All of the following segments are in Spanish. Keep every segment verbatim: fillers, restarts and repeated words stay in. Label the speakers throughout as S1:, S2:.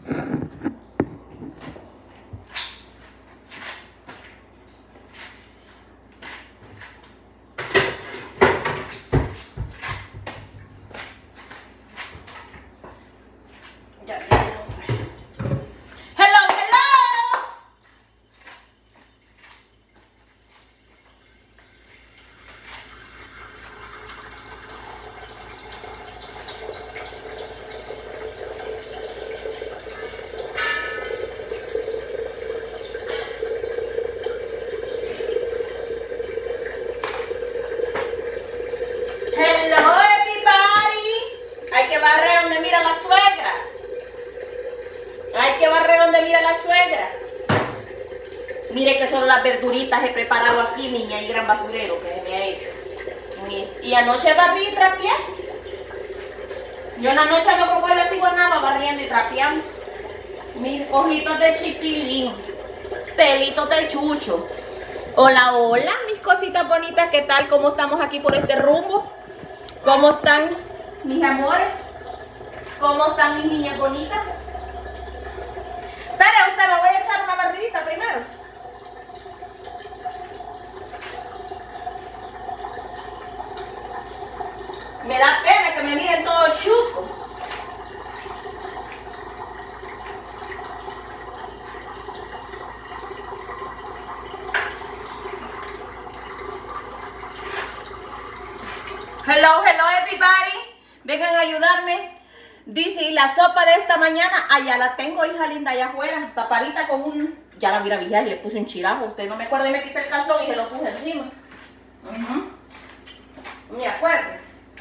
S1: Mire que solo las verduritas he preparado aquí, niña, y gran basurero que se me ha hecho. Mire. Y anoche barrí y trapeé. Yo en la noche no como la ciguanaba barriendo y trapeando. Mire, ojitos de chipilín, pelitos de chucho. Hola, hola, mis cositas bonitas, ¿qué tal? ¿Cómo estamos aquí por este rumbo? ¿Cómo están mis amores? ¿Cómo están mis niñas bonitas? Espere usted, me voy a echar una barridita primero. Me da pena que me miren todo chuco. Hello, hello everybody. Vengan a ayudarme. Dice, y la sopa de esta mañana, allá la tengo, hija linda, allá afuera, tapadita con un... Ya la vi a vigilar y le puse un chirajo. Usted no me acuerda y me quité el calzón y se lo puse encima. Uh-huh. Me acuerdo.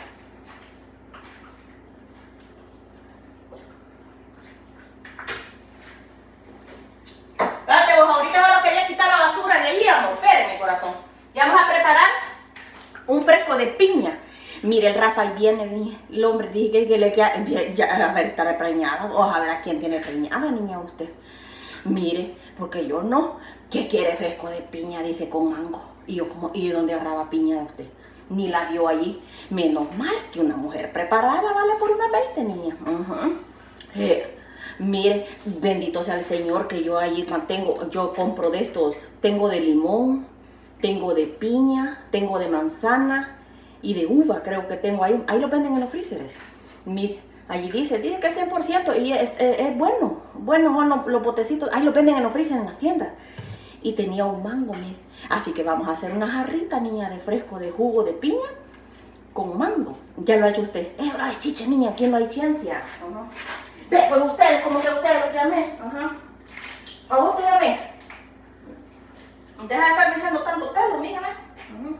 S1: Espérate vos, ahorita me lo quería quitar la basura de allí, amor. Espérenme, corazón. Ya vamos a preparar un fresco de piña. Mire, el Rafael viene, el hombre dije que le queda, ya, a ver, estará preñada, o a ver a quién tiene preñada, niña, usted. Mire, porque yo no, ¿qué quiere fresco de piña? Dice, con mango. Y yo, como, ¿y dónde agarraba piña usted? Ni la vio allí. Menos mal que una mujer preparada vale por una veinte, niña. Uh-huh. eh, mire, bendito sea el Señor que yo allí mantengo, yo compro de estos, tengo de limón, tengo de piña, tengo de manzana, y de uva creo que tengo ahí, ahí lo venden en los freezers. Mire, allí dice, dice que es cien por ciento y es, es, es bueno, bueno son los, los botecitos, ahí lo venden en los freezers en las tiendas. Y tenía un mango, mire. Así que vamos a hacer una jarrita, niña, de fresco, de jugo de piña con mango. Ya lo ha hecho usted. Eh, ay, chicha, niña, aquí no hay ciencia. Uh-huh. Ve, pues ustedes, como que ustedes lo llamé. Uh-huh. ¿A vos te llamé? Deja de estar echando tanto pelo, mírame. Uh-huh.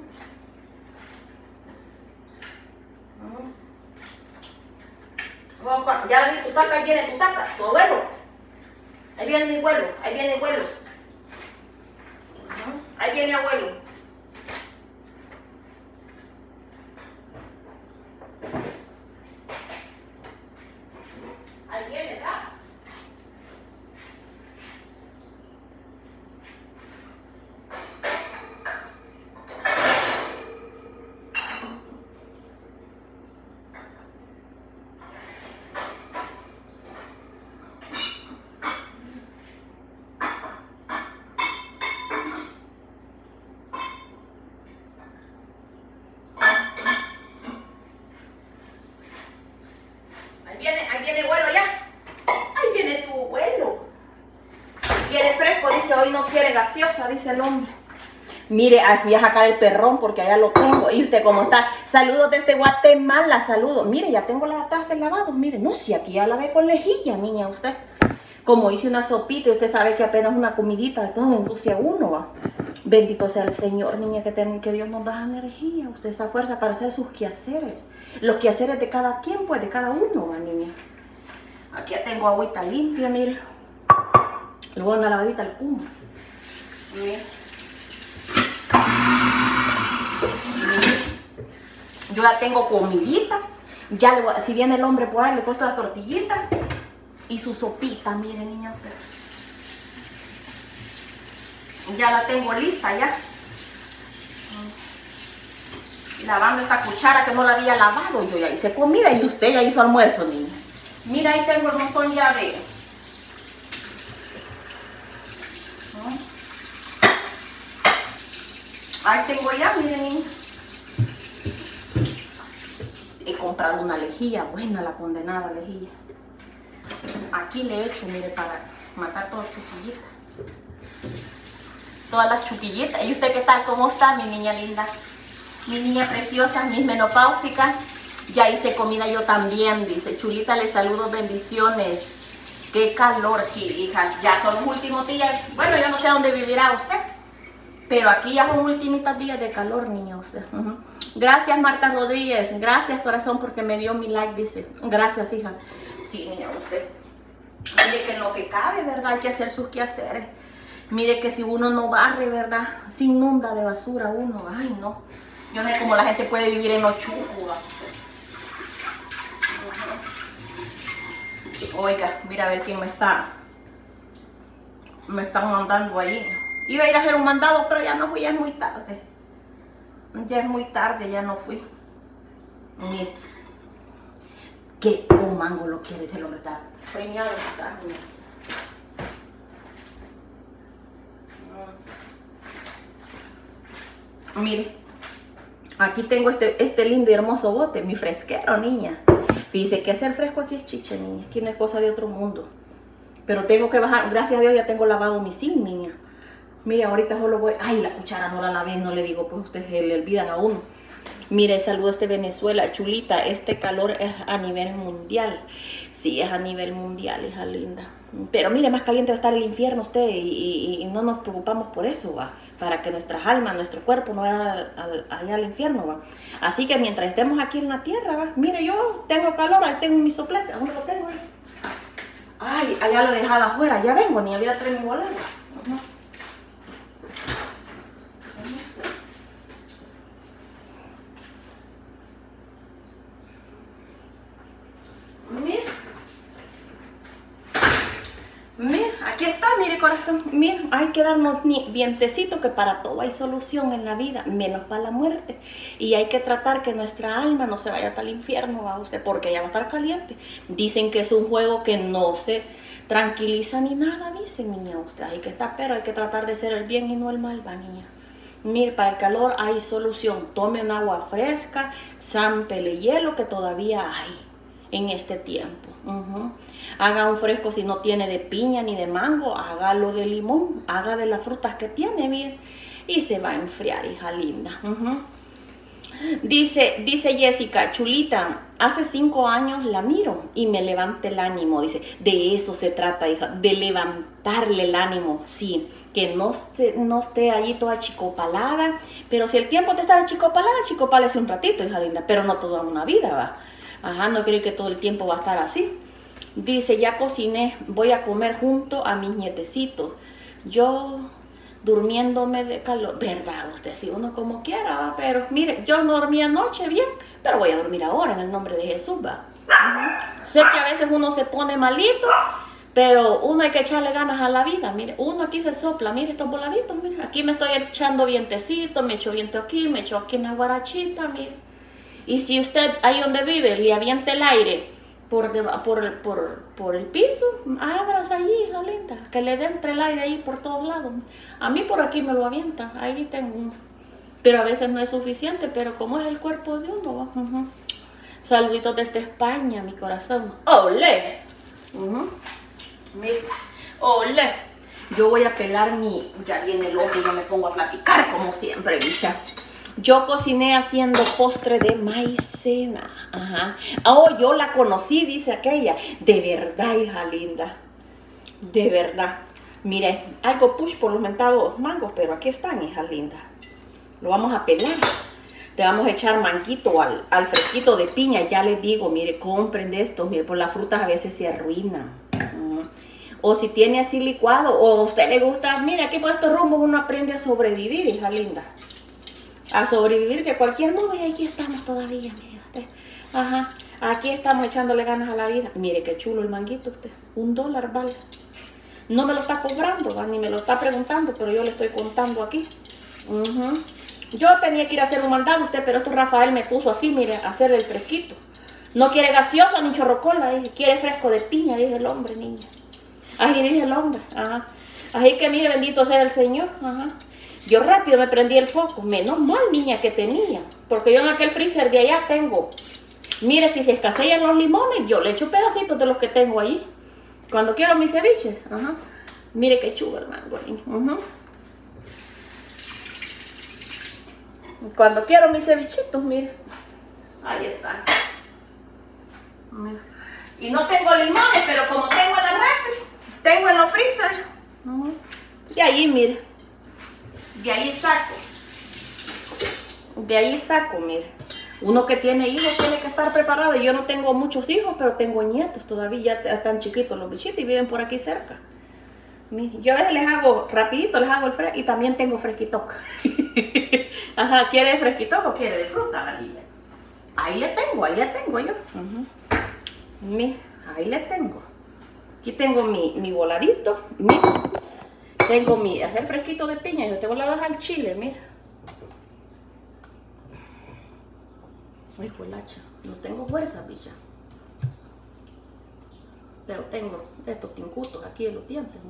S1: Ya ves, tu taca, ahí viene tu taca, tu abuelo. Ahí viene mi abuelo, ahí viene abuelo. Ahí viene abuelo. Ahí viene, ¿verdad? Hoy no quiere gaseosa, dice el hombre. Mire, voy a sacar el perrón porque allá lo tengo. Y usted cómo está. Saludos desde Guatemala, saludos. Mire, ya tengo las trastes lavados. Mire, no, si aquí ya la ve con lejilla, niña, usted. Como hice una sopita y usted sabe que apenas una comidita de todo ensucia uno, va. Bendito sea el Señor, niña, que, ten, que Dios nos da energía, usted esa fuerza para hacer sus quehaceres. Los quehaceres de cada quien, pues, de cada uno, va, niña. Aquí ya tengo agüita limpia, mire. Le voy a dar la lavadita al cumo. Yo ya tengo comidita. Ya le voy a, si viene el hombre por ahí, le he puesto las tortillitas y su sopita. Miren, niña, usted. Ya la tengo lista, ya. Lavando esta cuchara que no la había lavado. Yo ya hice comida y usted ya hizo almuerzo, niña. Mira, ahí tengo el montón ya de... Ahí tengo ya, miren. He comprado una lejía, buena la condenada lejía. Aquí le he hecho, mire, para matar todas las chuquillitas. Todas las chuquillitas. ¿Y usted qué tal? ¿Cómo está, mi niña linda? Mi niña preciosa, mis menopáusicas. Ya hice comida yo también, dice. Chulita, le saludo, bendiciones. Qué calor, sí, hija. Ya son los últimos días. Bueno, yo no sé dónde vivirá usted. Pero aquí ya son ultimitas días de calor, niña, usted. Uh-huh. Gracias, Marta Rodríguez. Gracias, corazón, porque me dio mi like, dice. Gracias, hija. Sí, niña, usted. Mire que en lo que cabe, ¿verdad? Hay que hacer sus quehaceres. Mire que si uno no barre, ¿verdad? Se inunda de basura uno. Ay, no. Yo no sé cómo la gente puede vivir en los chucos. Oiga, mira a ver quién me está. Me están mandando ahí. Iba a ir a hacer un mandado, pero ya no fui, ya es muy tarde. Ya es muy tarde, ya no fui. Mire. ¿Qué con mango lo quiere? Se lo está preñado está, mire. Mire, aquí tengo este, este lindo y hermoso bote, mi fresquero, niña. Fíjese que hacer fresco aquí es chiche, niña. Aquí no es cosa de otro mundo. Pero tengo que bajar, gracias a Dios ya tengo lavado mi zinc, niña. Mire, ahorita solo voy... Ay, la cuchara no la lavé, no le digo, pues ustedes se le olvidan a uno. Mire, saludos de Venezuela. Chulita, este calor es a nivel mundial. Sí, es a nivel mundial, hija linda. Pero mire, más caliente va a estar el infierno usted y, y, y no nos preocupamos por eso, va. Para que nuestras almas, nuestro cuerpo no vaya al, allá al infierno, va. Así que mientras estemos aquí en la tierra, va. Mire, yo tengo calor, ahí tengo mi soplete. ¿Dónde lo tengo? Ay, allá lo he dejado afuera. Ya vengo, ni había traído mi boleto. Uh-huh. Mira, mira, aquí está, mire corazón, mira, hay que darnos vientecito que para todo hay solución en la vida, menos para la muerte. Y hay que tratar que nuestra alma no se vaya para el infierno, va usted, porque ya va a estar caliente. Dicen que es un juego que no se tranquiliza ni nada, dicen, niña, usted, hay que estar, pero hay que tratar de hacer el bien y no el mal, va, niña. Mire, para el calor hay solución, tome un agua fresca, zámpele hielo que todavía hay en este tiempo. Uh-huh. Haga un fresco si no tiene de piña ni de mango, hágalo de limón, haga de las frutas que tiene, mire, y se va a enfriar, hija linda. Uh-huh. Dice, dice Jessica, Chulita, hace cinco años la miro y me levanta el ánimo. Dice, de eso se trata, hija, de levantarle el ánimo, sí, que no esté, no esté allí toda chicopalada, pero si el tiempo de estar achicopalada, chicopálese un ratito, hija linda, pero no toda una vida, va. Ajá, no creo que todo el tiempo va a estar así. Dice, ya cociné, voy a comer junto a mis nietecitos. Yo durmiéndome de calor. Verdad, usted, si uno como quiera, va. Pero mire, yo no dormí anoche bien, pero voy a dormir ahora en el nombre de Jesús, va. Uh-huh. Sé que a veces uno se pone malito, pero uno hay que echarle ganas a la vida. Mire, uno aquí se sopla, mire estos voladitos, mire. Aquí me estoy echando vientecito, me echo viento aquí, me echo aquí una guarachita, mire. Y si usted ahí donde vive le avienta el aire por, por, por, por el piso, ábrase allí, hija linda, que le dé entre el aire ahí por todos lados. A mí por aquí me lo avienta, ahí tengo uno. Pero a veces no es suficiente, pero como es el cuerpo de uno. Uh-huh. Saluditos desde España, mi corazón. ¡Olé! Uh-huh. Mira, ¡olé! Yo voy a pelar mi... Ya viene el ojo y yo me pongo a platicar como siempre, bicha. Yo cociné haciendo postre de maicena. Ajá. Oh, yo la conocí, dice aquella. De verdad, hija linda. De verdad. Mire, algo push por los mentados mangos, pero aquí están, hija linda. Lo vamos a pelar. Le vamos a echar manguito al, al fresquito de piña. Ya les digo, mire, compren de estos. Mire, por las frutas a veces se arruinan. Uh, o si tiene así licuado, o a usted le gusta. Mire, aquí por estos rumbos uno aprende a sobrevivir, hija linda. A sobrevivir de cualquier modo, y aquí estamos todavía, mire usted. Ajá, aquí estamos echándole ganas a la vida. Mire qué chulo el manguito usted, un dólar vale. No me lo está cobrando, ¿va? Ni me lo está preguntando, pero yo le estoy contando aquí. Uh-huh. Yo tenía que ir a hacer un mandado usted, pero esto Rafael me puso así, mire, a hacer el fresquito. No quiere gaseosa ni chorrocola, dije, quiere fresco de piña, dice el hombre, niña. Así dice el hombre, ajá. Así que mire, bendito sea el Señor, ajá. Yo rápido me prendí el foco. Menos mal, niña, que tenía. Porque yo en aquel freezer de allá tengo. Mire, si se escasean los limones, yo le echo pedacitos de los que tengo ahí. Cuando quiero mis ceviches. Ajá. Mire qué chulo el mango, niña. Uh-huh. Cuando quiero mis cevichitos, mire. Ahí están. Mira. Y no tengo limones, pero como tengo en la refri, tengo en los freezer. Uh-huh. Y ahí, mire. De ahí saco. De ahí saco, mire. Uno que tiene hijos tiene que estar preparado. Yo no tengo muchos hijos, pero tengo nietos todavía. Ya están chiquitos los bichitos y viven por aquí cerca. Mire, yo a veces les hago rapidito, les hago el fresco. Y también tengo fresquitoca. Ajá, ¿quiere de fresquitoca o quiere de fruta, varilla? Ahí le tengo, ahí le tengo yo. Uh-huh. Mire, ahí le tengo. Aquí tengo mi, mi voladito. Mire. Tengo mi, es el fresquito de piña, yo tengo la al chile, mira. Ay, huelacha, no tengo fuerza, bicha. Pero tengo estos tincutos aquí en los dientes.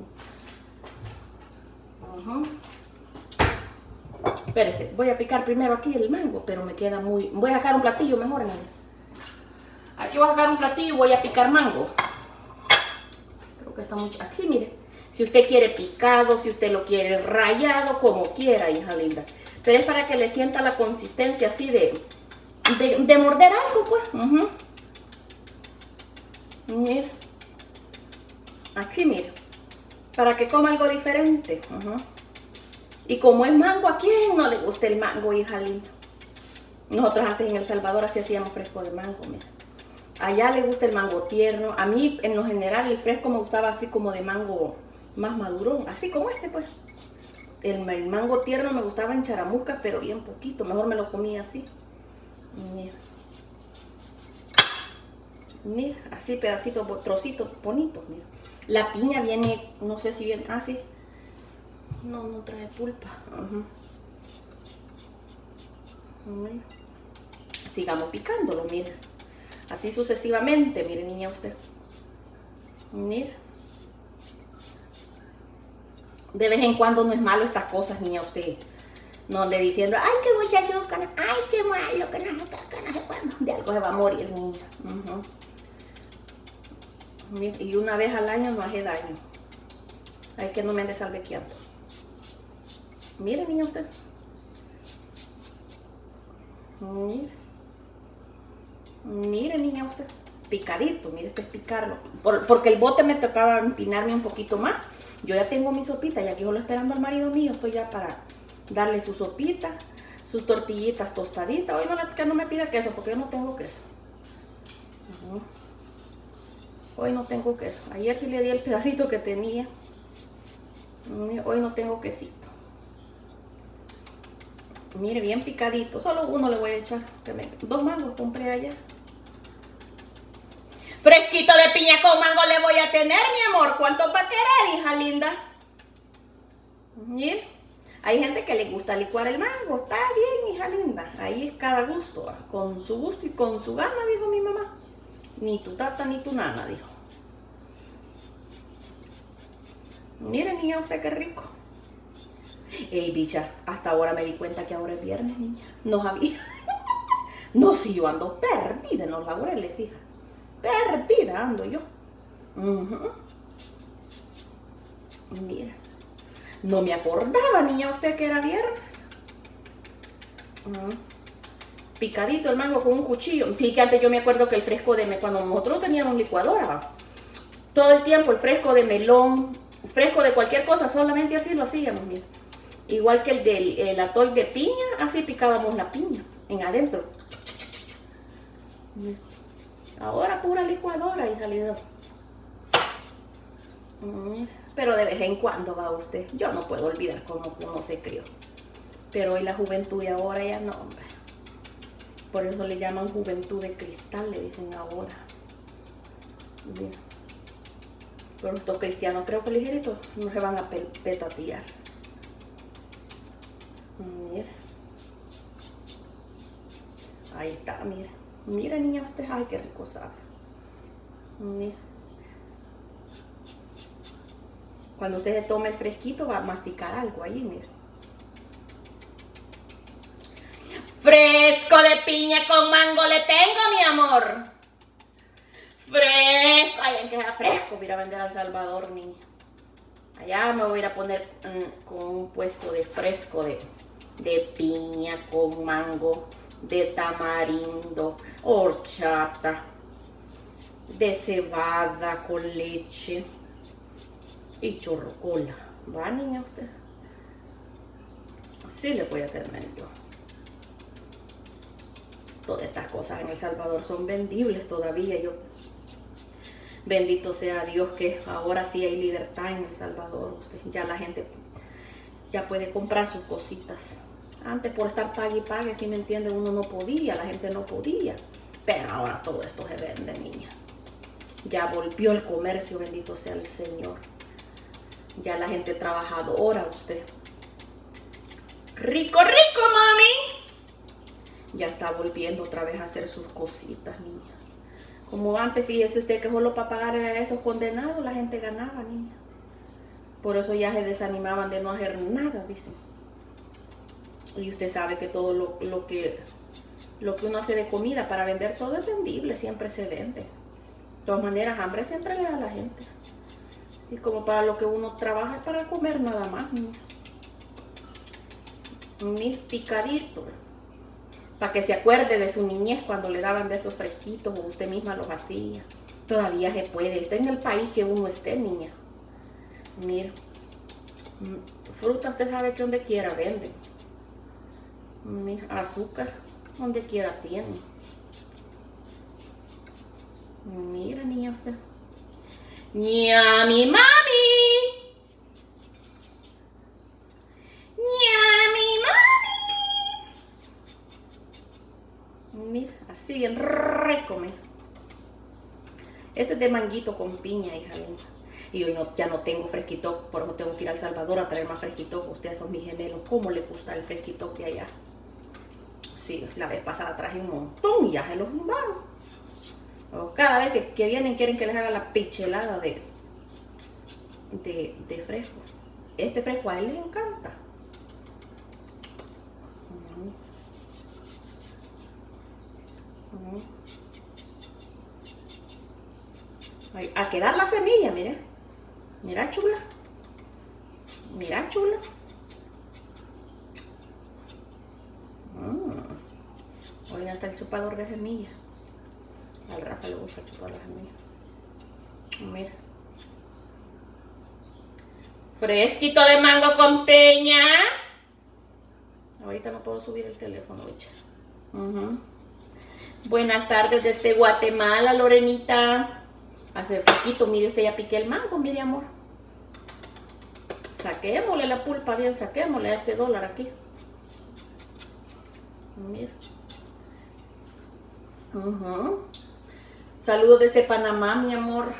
S1: Uh-huh. Espérese, voy a picar primero aquí el mango, pero me queda muy... Voy a sacar un platillo mejor, ¿no? Aquí voy a sacar un platillo y voy a picar mango. Creo que está mucho... Aquí, mire. Si usted quiere picado, si usted lo quiere rallado, como quiera, hija linda. Pero es para que le sienta la consistencia así de, de, de morder algo, pues. Uh-huh. Mira. Así, mira. Para que coma algo diferente. Uh-huh. Y como es mango, ¿a quién no le gusta el mango, hija linda? Nosotros antes en El Salvador así hacíamos fresco de mango, mira. Allá le gusta el mango tierno. A mí, en lo general, el fresco me gustaba así como de mango... más madurón, así como este, pues. El, el mango tierno me gustaba en charamusca, pero bien poquito. Mejor me lo comía así. Mira. Mira, así pedacitos, trocitos bonitos, mira. La piña viene, no sé si viene, ah, sí. No, no trae pulpa. Uh-huh. Mira. Sigamos picándolo, mira. Así sucesivamente, mire, niña, usted. Mira. De vez en cuando no es malo estas cosas, niña, usted. No ande diciendo, ay, qué mucha azúcar, ay, qué malo, que no sé qué, que no sé cuándo. De algo se va a morir, niña. Uh-huh. Y una vez al año no hace daño. Hay que no me ande salvequeando. Mire, niña, usted. Mire. Mire, niña, usted. Picadito, mire, esto es picarlo. Por, porque el bote me tocaba empinarme un poquito más. Yo ya tengo mi sopita y aquí solo esperando al marido mío. Estoy ya para darle su sopita, sus tortillitas tostaditas. Hoy no, que no me pida queso porque yo no tengo queso. Uh-huh. Hoy no tengo queso. Ayer sí le di el pedacito que tenía. Hoy no tengo quesito. Mire, bien picadito. Solo uno le voy a echar. Dos mangos compré allá. Fresquito de piña con mango le voy a tener, mi amor. ¿Cuánto va a querer, hija linda? Mire, hay gente que le gusta licuar el mango. Está bien, hija linda. Ahí es cada gusto. Con su gusto y con su gana, dijo mi mamá. Ni tu tata ni tu nana, dijo. Mire, niña, usted qué rico. Ey, bicha, hasta ahora me di cuenta que ahora es viernes, niña. No sabía. No, si yo ando perdida en los laureles, hija. Perdida ando yo. Uh-huh. Mira. No me acordaba, niña, usted que era viernes. Uh-huh. Picadito el mango con un cuchillo. Fíjate, antes yo me acuerdo que el fresco de... Cuando nosotros teníamos licuadora, todo el tiempo el fresco de melón, fresco de cualquier cosa, solamente así lo hacíamos, mira. Igual que el del el atol de piña, así picábamos la piña en adentro. Mira. Ahora pura licuadora, hija linda. Pero de vez en cuando va usted. Yo no puedo olvidar cómo uno se crió. Pero hoy la juventud de ahora ya no, hombre. Por eso le llaman juventud de cristal, le dicen ahora. Bien. Pero estos cristianos creo que ligeritos no se van a petatear. Mira. Ahí está, mira. Mira, niña, usted, ay, qué rico sabe. Mira. Cuando usted se tome el fresquito, va a masticar algo ahí, mira. Fresco de piña con mango le tengo, mi amor. Fresco. Ay, en que sea fresco, voy a ir a vender a El Salvador, niña. Allá me voy a ir a poner mmm, con un puesto de fresco de, de piña con mango, de tamarindo, horchata, de cebada con leche y chorrocola. ¿Va, niña, usted? Sí le voy a tener yo. Todas estas cosas en El Salvador son vendibles todavía. Yo, bendito sea Dios que ahora sí hay libertad en El Salvador. Usted, ya la gente ya puede comprar sus cositas. Antes por estar pague y pague, si me entiende, uno no podía, la gente no podía. Pero ahora todo esto se vende, niña. Ya volvió el comercio, bendito sea el Señor. Ya la gente trabajadora, usted. Rico, rico, mami. Ya está volviendo otra vez a hacer sus cositas, niña. Como antes, fíjese usted que solo para pagar a esos condenados la gente ganaba, niña. Por eso ya se desanimaban de no hacer nada, dicen. Y usted sabe que todo lo, lo, que, lo que uno hace de comida para vender todo es vendible, siempre se vende. De todas maneras, hambre siempre le da a la gente. Y como para lo que uno trabaja es para comer nada más, niña. Mis picaditos. Para que se acuerde de su niñez cuando le daban de esos fresquitos o usted misma los hacía. Todavía se puede. Está en el país que uno esté, niña. Mira. Fruta usted sabe que donde quiera venden. Mira, azúcar donde quiera tiene. Mira, niña, usted. ¡Ñami, mami! ¡Ñami, mami! Mira, así bien rico, mira. Este es de manguito con piña, hija linda. Y hoy no, ya no tengo fresquito, por eso tengo que ir a El Salvador a traer más fresquito. Ustedes son mis gemelos. ¿Cómo les gusta el fresquito de allá? Sí, la vez pasada traje un montón y ya se los zumbaron. Cada vez que, que vienen quieren que les haga la pichelada de, de, de fresco. Este fresco a él les encanta. Uh -huh. Uh -huh. A quedar la semilla, mire. Mira, chula. Mira, chula. Mm. Hoy hasta el chupador de semillas. Al Rafa le gusta chupar las semillas. Mira. Fresquito de mango con piña. Ahorita no puedo subir el teléfono, bicha. Uh -huh. Buenas tardes desde Guatemala, Lorenita. Hace fresquito, mire usted, ya piqué el mango, mire, amor. Saquémosle la pulpa bien, saquémosle a este dólar aquí. Mira. Uh -huh. Saludos desde Panamá, mi amor.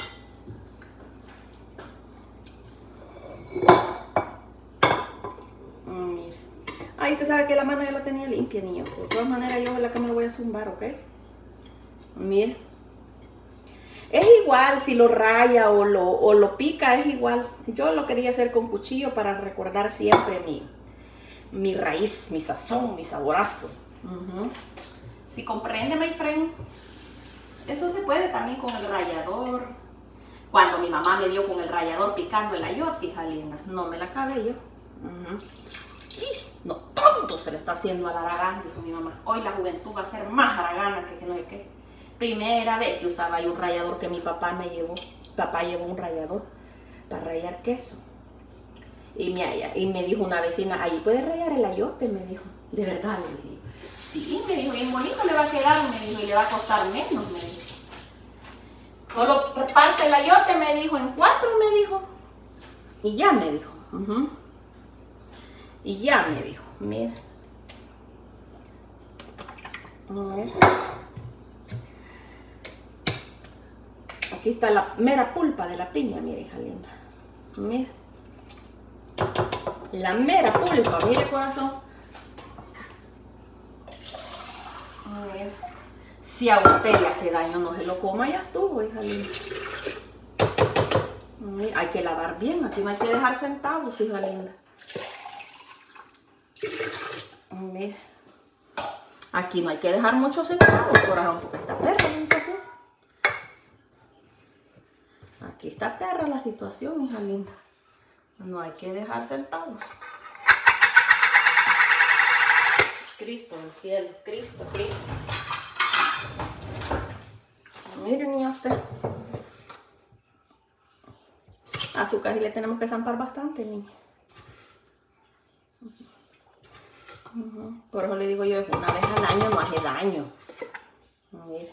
S1: Mira. Ay, usted sabe que la mano ya la tenía limpia, niño. De todas maneras, yo es la que me lo voy a zumbar, ¿ok? Mira. Es igual si lo raya o lo, o lo pica, es igual. Yo lo quería hacer con cuchillo para recordar siempre mi, mi raíz, mi sazón, mi saborazo. Uh-huh. Si comprende, my friend. Eso se puede también con el rallador. Cuando mi mamá me vio con el rallador picando el ayote, hija linda, no me la acabé yo. Uh-huh. Y no, tonto se le está haciendo al aragán, dijo mi mamá. Hoy la juventud va a ser más aragana que, que no sé qué. Primera vez que usaba yo un rallador que mi papá me llevó. Papá llevó un rallador para rallar queso. Y me, y me dijo una vecina, ahí puedes rallar el ayote, me dijo. De verdad, le dije. Sí, me dijo, bien bonito le va a quedar, me dijo, y le va a costar menos, me dijo. Solo reparte el ayote, me dijo, en cuatro, me dijo. Y ya me dijo. Uh-huh. Y ya me dijo, mira. A ver. Aquí está la mera pulpa de la piña, mire, hija linda. Mira. La mera pulpa, mire, corazón. A ver. Si a usted le hace daño, no se lo coma, ya estuvo, hija linda. Mira, hay que lavar bien, aquí no hay que dejar centavos, hija linda. Mira. Aquí no hay que dejar muchos centavos, corazón, porque está perra la situación. Aquí está perra la situación, hija linda. No hay que dejar centavos. Cristo del cielo, Cristo, Cristo. Miren, niña, usted. Azúcar y le tenemos que zampar bastante, niña. Uh-huh. Por eso le digo yo, una vez al año no hace daño. Mira.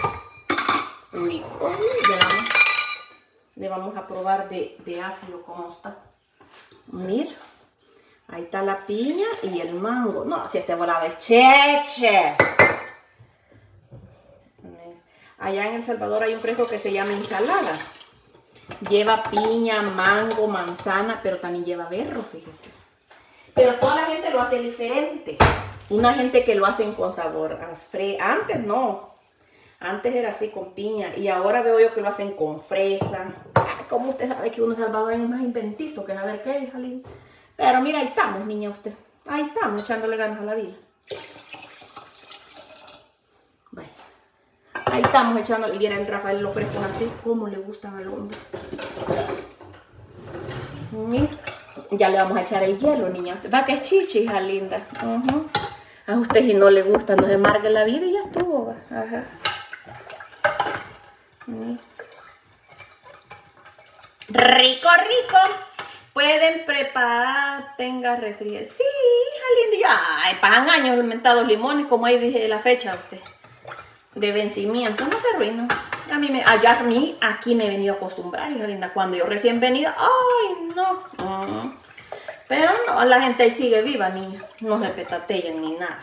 S1: Rico. Le vamos, le vamos a probar de, de ácido cómo está. Mira. Ahí está la piña y el mango. No, si este volado es cheche. Allá en El Salvador hay un fresco que se llama ensalada. Lleva piña, mango, manzana, pero también lleva berro, fíjese. Pero toda la gente lo hace diferente. Una gente que lo hacen con sabor a fresa. Antes no. Antes era así con piña. Y ahora veo yo que lo hacen con fresa. ¿Cómo usted sabe que uno salvadoreño es más inventisto que saber qué es, Jalín? Pero mira, ahí estamos, niña, usted. Ahí estamos, echándole ganas a la vida. Bueno. Ahí estamos echándole. Y viene el Rafael los frescos así. Como le gustan al hombre. Mira. Ya le vamos a echar el hielo, niña. Va que es chichi, hija linda. Uh-huh. A usted si no le gusta, no se amargue la vida y ya estuvo. Va. Ajá. Mm. Rico, rico. Pueden preparar, tenga refrigerador. Sí, hija linda. Ay, pasan años inventados limones, como ahí dije la fecha usted. De vencimiento, no se arruinan. A mí, me, allá, a mí aquí me he venido a acostumbrar, hija linda. Cuando yo recién venida, ay, no. Uh, pero no, la gente ahí sigue viva, niña. No se petatean ni nada.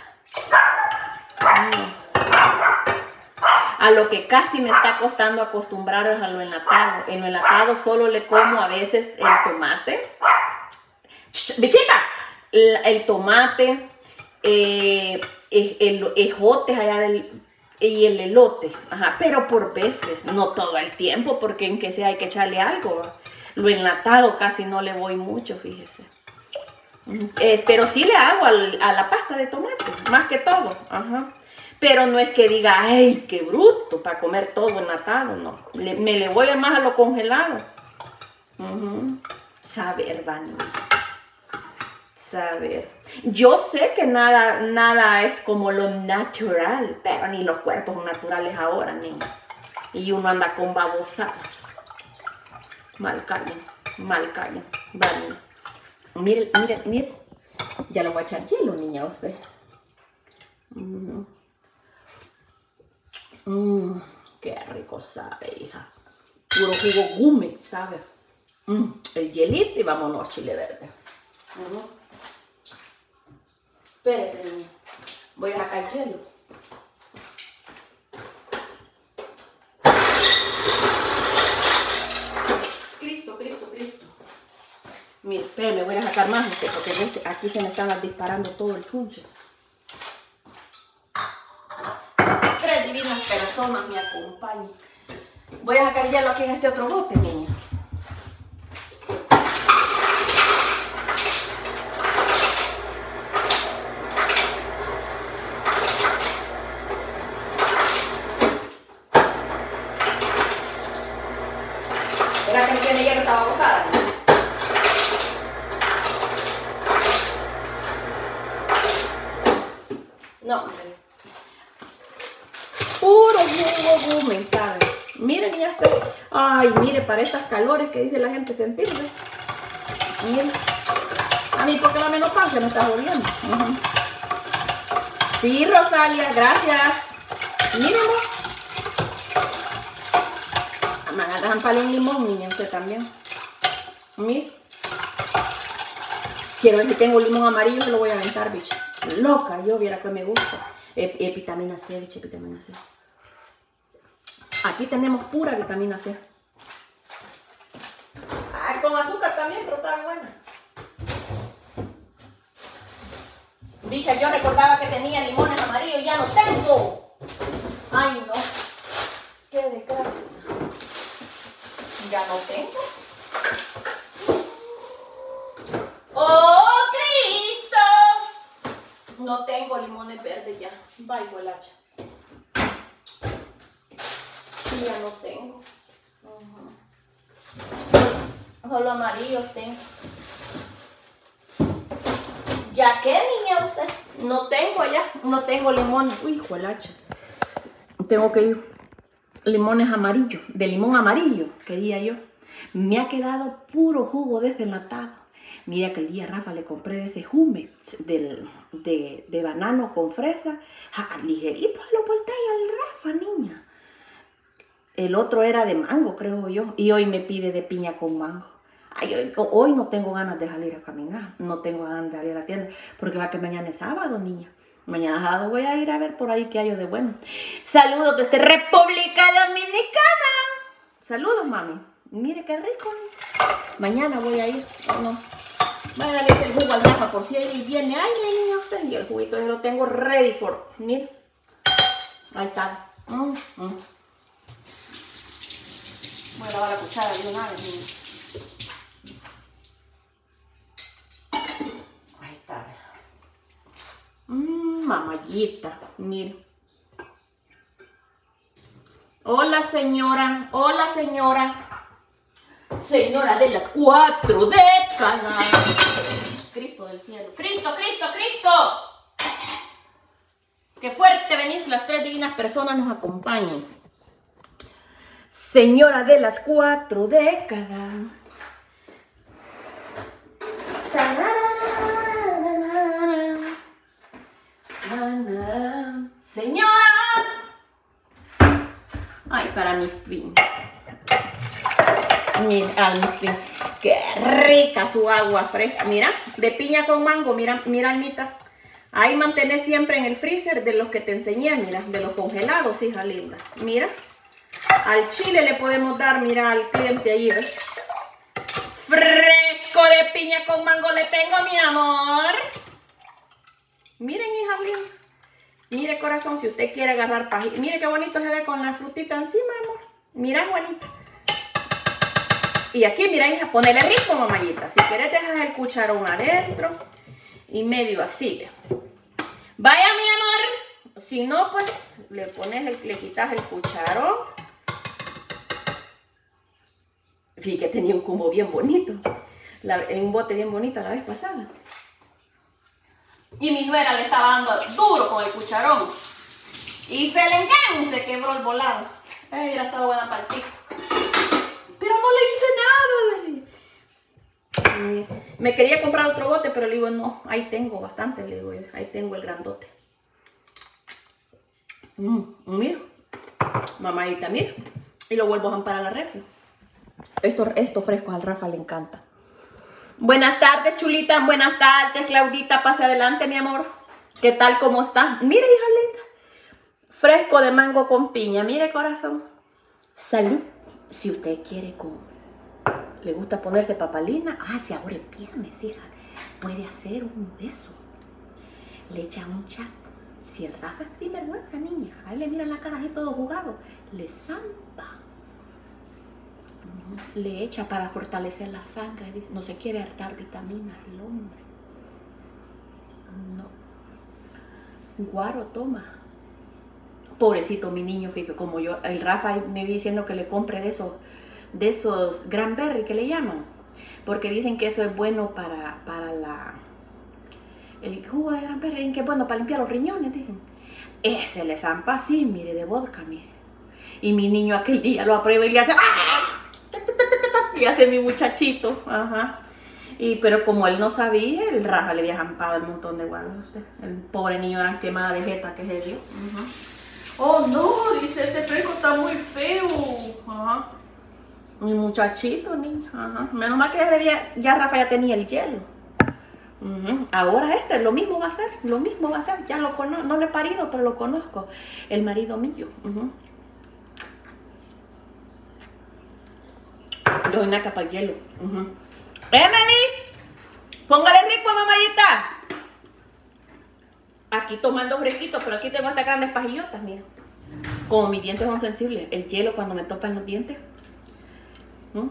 S1: Uh. A lo que casi me está costando acostumbraros a lo enlatado. En lo enlatado solo le como a veces el tomate. ¡Bichita! El, el tomate, eh, el, el ejote allá del... y el elote, ajá, pero por veces, no todo el tiempo, porque en que sea hay que echarle algo. Lo enlatado casi no le voy mucho, fíjese. Eh, pero sí le hago al, a la pasta de tomate, más que todo, ajá. Pero no es que diga, ay, qué bruto, para comer todo enlatado, no. Le, me le voy más a lo congelado. Uh-huh. Saber, Vani. Saber. Yo sé que nada, nada es como lo natural, pero ni los cuerpos son naturales ahora, niña. Y uno anda con babosadas. Mal callen, mal callen. Vale. Mire, mire, mire. Ya le voy a echar hielo, niña, a usted. Mm. Mm, qué rico sabe, hija. Puro jugo gumi, sabe. Mm, el hielito y vámonos, chile verde. Uh-huh. Espérate, niña. Voy a sacar el hielo. Cristo, Cristo, Cristo. Mire, espérame, voy a sacar más, porque aquí se me están disparando todo el chunche. Las tres divinas personas me acompañan. Voy a sacar hielo aquí en este otro bote, niña. ¿Era que no tiene hielo? Estaba gozada. No, hombre. Puro jugo gumen, ¿saben? Miren, ya está. Ay, mire, para estas calores que dice la gente sentirle. Miren. A mí porque la menopausia me está jodiendo. Uh-huh. Sí, Rosalia, gracias. Mírenlo. Me van a dejar para un limón, niña, usted también. Miren. Quiero ver si tengo limón amarillo, se lo voy a aventar, bicho. Loca, yo viera que me gusta. Eh, eh, vitamina C, bicho, vitamina C. Aquí tenemos pura vitamina C. Ah, con azúcar también, pero está buena. Bicha, yo recordaba que tenía limones amarillos, ya no tengo. Ay, no. Qué desgracia. Ya no tengo. ¡Oh, Cristo! No tengo limones verdes ya. Bye, huelacha. Sí, ya no tengo. Uh-huh. Solo amarillos tengo. ¿Ya qué, niña, usted? No tengo ya. No tengo limones. Uy, huelacha. Tengo que ir. Limones amarillos. De limón amarillo, quería yo. Me ha quedado puro jugo desenlatado. Mira que el día Rafa le compré de ese jume del, de, de banano con fresa. Ja, ligerito lo volteé al Rafa, niña. El otro era de mango, creo yo. Y hoy me pide de piña con mango. Ay, hoy, hoy no tengo ganas de salir a caminar. No tengo ganas de salir a la tienda. Porque va que mañana es sábado, niña. Mañana sábado voy a ir a ver por ahí qué hay de bueno. Saludos desde República Dominicana. Saludos, mami. Mire qué rico. Mañana voy a ir. Oh, no. Voy a darle el jugo al Rafa por si él viene. Ay, niña, usted. Y el juguito yo lo tengo ready for. Mire. Ahí está. Mm, mm. Voy a lavar la cuchara de una vez, niña. Ahí está. Mmm, mamallita. Mire. Hola, señora. Hola, señora. Señora de las cuatro décadas. Cristo del cielo. Cristo, Cristo, Cristo. Qué fuerte venís, las tres divinas personas nos acompañan. Señora de las cuatro décadas. Señora. Ay, para mis twins. Mira, mis twins. Qué rica su agua fresca. Mira, de piña con mango. Mira, mira, Almita. Ahí mantenés siempre en el freezer de los que te enseñé, mira, de los congelados, hija linda. Mira. Al chile le podemos dar, mira, al cliente ahí, ¿ves? Fresco de piña con mango le tengo, mi amor. Miren, hija linda. Mire, corazón, si usted quiere agarrar pajita. Mire qué bonito se ve con la frutita encima, amor. Mira, bonito. Y aquí, mira, hija, ponele rico, mamayita. Si quieres, dejas el cucharón adentro. Y medio así. Vaya, mi amor. Si no, pues, le pones el, le quitas el cucharón. Fíjate que tenía un combo bien bonito. La, un bote bien bonito la vez pasada. Y mi nuera le estaba dando duro con el cucharón. Y Felengán se quebró el volado. Ay, hubiera estado buena para el TikTok. Pero no le hice nada. Me, me quería comprar otro bote, pero le digo, no, ahí tengo bastante, le digo, ahí tengo el grandote. Mm, mira, mamadita, mira. Y lo vuelvo a jampar a la refri. Esto, esto fresco al Rafa le encanta. Buenas tardes, chulita. Buenas tardes, Claudita. Pase adelante, mi amor. ¿Qué tal? ¿Cómo está? Mire, hija linda. Fresco de mango con piña. Mire, corazón. Salud. Si usted quiere con... le gusta ponerse papalina. Ah, si ahora el viernes, hija. Puede hacer un beso. Le echa un chat. Si el Rafa es sinvergüenza, niña. Ahí le miran la cara así todo jugado. Le zampa. Le echa para fortalecer la sangre. Dice, no se quiere hartar vitaminas el hombre. No. Guaro toma. Pobrecito mi niño, fíjate, como yo, el Rafa me vi diciendo que le compre de esos, de esos Granberry que le llaman. Porque dicen que eso es bueno para, para la... el jugo de Granberry, que es bueno para limpiar los riñones, dicen. Ese le zampa así, mire, de vodka, mire. Y mi niño aquel día lo aprueba y le hace... ¡ah! Y hace mi muchachito, ajá. Y, pero como él no sabía, el Rafa le había jampado el montón de guardas. El pobre niño era quemada de jeta que se dio. Uh-huh. Oh no, dice, ese fresco está muy feo. Ajá. Mi muchachito, niño. Ajá. Menos mal que ya, ya Rafa ya tenía el hielo. Uh-huh. Ahora este, lo mismo va a ser, lo mismo va a ser. Ya lo conozco, no lo he parido, pero lo conozco. El marido mío. Uh-huh. Le doy una capa de hielo. Uh-huh. Emily, póngale rico a mamayita. Aquí tomando fresquito, pero aquí tengo estas grandes pajillotas, mira. Como mis dientes son sensibles, el hielo cuando me topan los dientes. ¿Mm?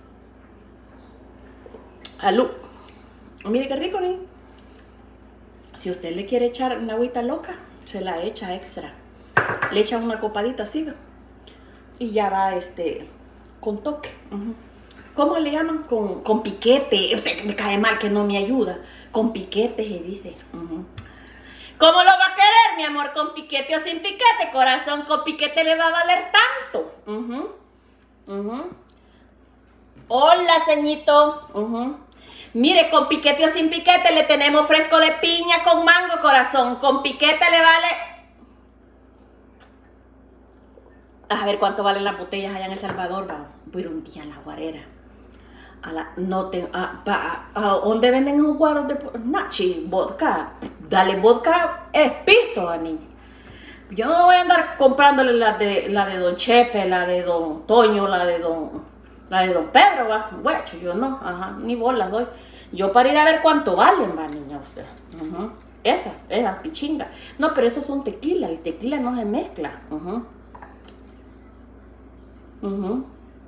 S1: Salud. Mire qué rico, ¿no? si usted le quiere echar una agüita loca, se la echa extra. Le echa una copadita así, ¿ve? Y ya va este, con toque. Uh-huh. ¿Cómo le llaman? Con, con piquete. Usted me cae mal que no me ayuda. Con piquete, se dice. Uh-huh. ¿Cómo lo va a querer, mi amor? ¿Con piquete o sin piquete, corazón? Con piquete le va a valer tanto. Uh-huh. Uh-huh. Hola, ceñito. Uh-huh. Mire, con piquete o sin piquete le tenemos fresco de piña con mango, corazón. Con piquete le vale... A ver cuánto valen las botellas allá en El Salvador. Va. Voy a ir un día a la guarera. A la, no te, a, a, a, ¿dónde venden esos guaros de Nachi? Vodka. Dale vodka, es pisto a niña. Yo no voy a andar comprándole la de, la de Don Chepe, la de Don Toño, la de Don, la de Don Pedro, va. Bueno, yo no, ajá, ni bolas doy. Yo para ir a ver cuánto valen, va, niña, usted. Uh-huh. Esa, esa pichinga. No, pero eso es un tequila, el tequila no se mezcla. Uh-huh. Uh-huh.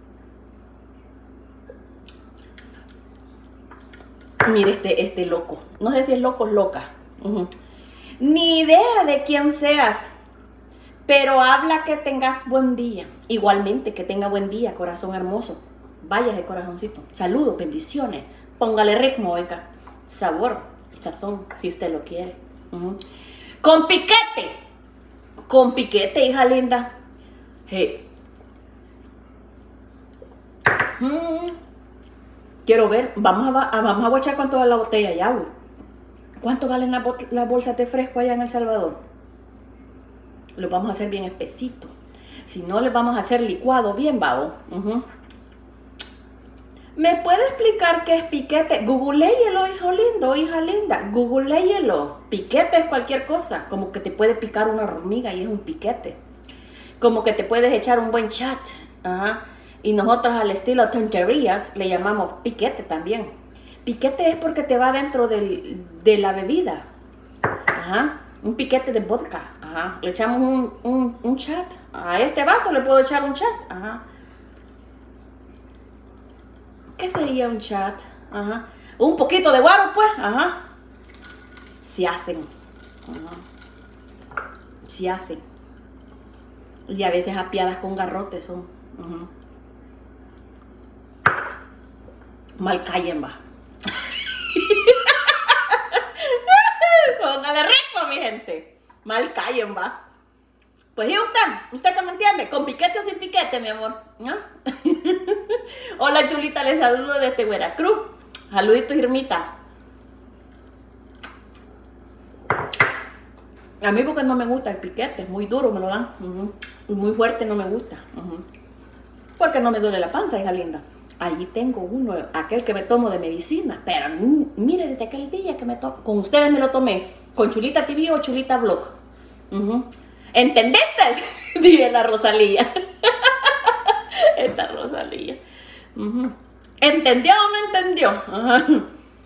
S1: Mire este, este loco. No sé si es loco o loca. Uh-huh. Ni idea de quién seas, pero habla que tengas buen día. Igualmente, que tenga buen día, corazón hermoso. Vaya de corazoncito. Saludos, bendiciones. Póngale ritmo, venga. Sabor y sazón, si usted lo quiere. Uh-huh. Con piquete. Con piquete, hija linda. Hey. Mm. Quiero ver, vamos a, a, vamos a bochar cuánto vale la botella ya, güey. ¿Cuánto valen las la bolsas de fresco allá en El Salvador? Lo vamos a hacer bien espesito. Si no, le vamos a hacer licuado bien, babo. Uh-huh. ¿Me puede explicar qué es piquete? Googleélo, hijo lindo, hija linda. Googleélo. Piquete es cualquier cosa. Como que te puede picar una hormiga y es un piquete. Como que te puedes echar un buen chat. Ajá. Y nosotros al estilo tonterías le llamamos piquete también. Piquete es porque te va dentro del, de la bebida. Ajá. Un piquete de vodka. Ajá. Le echamos un, un, un chat. A este vaso le puedo echar un chat. Ajá. ¿Qué sería un chat? Ajá. Un poquito de guaro, pues. Ajá. Se hacen. Ajá. Se hacen. Y a veces apiadas con garrotes son. Ajá. Mal callen, va. Póngale ritmo, mi gente. Mal callen, va. Pues y usted, usted que me entiende, con piquete o sin piquete, mi amor. ¿No? Hola, chulita, les saludo desde Veracruz. Saluditos, Irmita. A mí porque no me gusta el piquete, es muy duro, me lo dan. Uh-huh. Muy fuerte no me gusta. Uh-huh. Porque no me duele la panza, hija linda. Allí tengo uno, aquel que me tomo de medicina. Pero mire, desde aquel día que me tomo, con ustedes me lo tomé, con Chulita T V o Chulita Blog. Uh-huh. ¿Entendiste? Dije la Rosalía. Esta Rosalía. Uh-huh. ¿Entendió o no entendió? Uh-huh.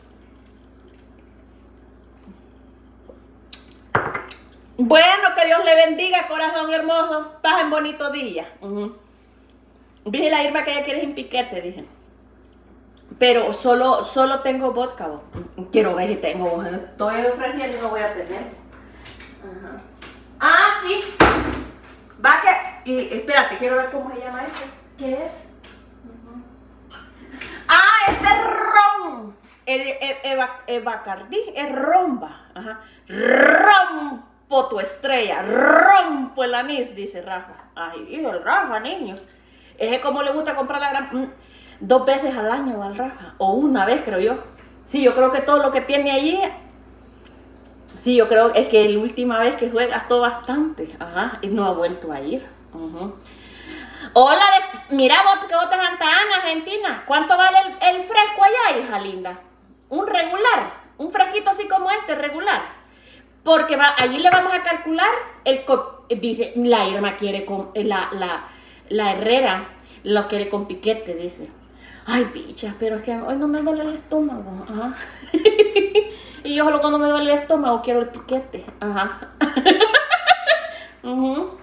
S1: Bueno, que Dios le bendiga, corazón hermoso. Pasen bonito día. Uh-huh. Dije la Irma que ella quiere sin piquete, dije. Pero solo, solo tengo vodka. Quiero ver si tengo. Estoy ofreciendo y no voy a tener. Ajá. Ah, sí. Va que. Y, espérate, quiero ver cómo se llama este. ¿Qué es? Uh-huh. Ah, este es ron. El, el, el, el Bacardí es romba. Ajá. Rompo tu estrella. Rompo el anís, dice Rafa. Ay, hijo, el Rafa, niño. Es como le gusta comprar la gran... Dos veces al año al Rafa. O una vez, creo yo. Sí, yo creo que todo lo que tiene allí... Sí, yo creo es que la última vez que fue gastó bastante. Ajá. Y no ha vuelto a ir. Uh-huh. Hola, mira vos que vos te Santa Ana, Argentina. ¿Cuánto vale el, el fresco allá, hija linda? Un regular. Un fresquito así como este, regular. Porque va, allí le vamos a calcular el... Dice, la Irma quiere con... La... la La Herrera lo quiere con piquete, dice. Ay, picha, pero es que hoy no me duele el estómago. Ajá. Y yo solo cuando me duele el estómago quiero el piquete. Ajá. uh-huh.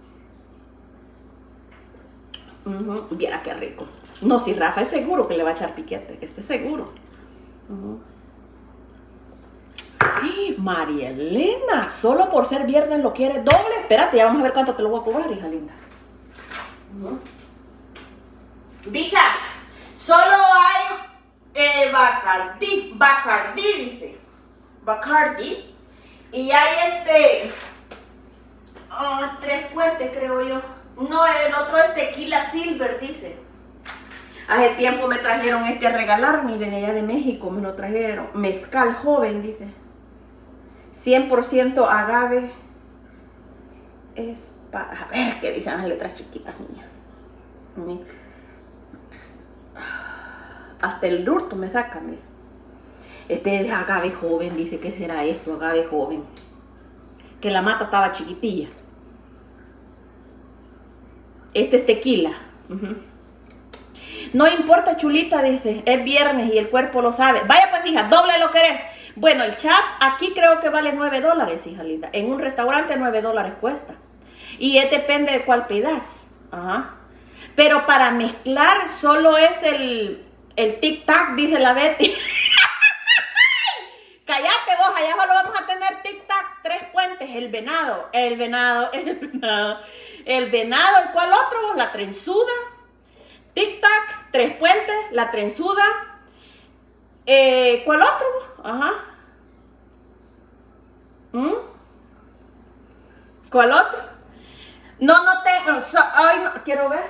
S1: Uh-huh. Viera qué rico. No, si Rafa es seguro que le va a echar piquete. Este es seguro. Uh-huh. María Elena, solo por ser viernes lo quiere doble. Espérate, ya vamos a ver cuánto te lo voy a cobrar, hija linda. Uh-huh. Bicha, solo hay eh, Bacardi, Bacardi dice, Bacardi, y hay este, oh, tres puentes creo yo. No, el otro es Tequila Silver, dice. Hace tiempo me trajeron este a regalar, miren, de allá de México me lo trajeron. Mezcal joven, dice. cien por ciento agave. Es para... A ver qué dicen las letras chiquitas, niña. Hasta el hurto me saca, mira. Este es agave joven, dice. ¿Qué será esto, agave joven? Que la mata estaba chiquitilla. Este es tequila. Uh-huh. No importa, chulita, dice, es viernes y el cuerpo lo sabe. Vaya pues, hija, doble lo querés. Bueno, el chat aquí creo que vale nueve dólares, hija linda. En un restaurante nueve dólares cuesta. Y es, depende de cuál pidas. Ajá. Pero para mezclar solo es el, el tic-tac, dice la Betty. Cállate vos, allá solo vamos a tener tic-tac, tres puentes, el venado, el venado, el venado, el venado, ¿y cuál otro vos? La trenzuda. Tic-tac, tres puentes, la trenzuda. Eh, ¿Cuál otro? Ajá. ¿Mm? ¿Cuál otro? No, no tengo. So, ay, no, quiero ver.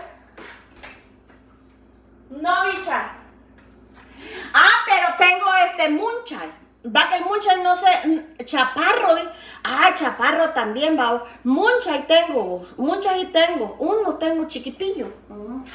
S1: No, bicha. Ah, pero tengo este Moonshine. Va que el Moonshine no sé. Chaparro. De, ah, chaparro también va. Moonshine tengo. Moonshine tengo. Uno tengo chiquitillo. Uh-huh.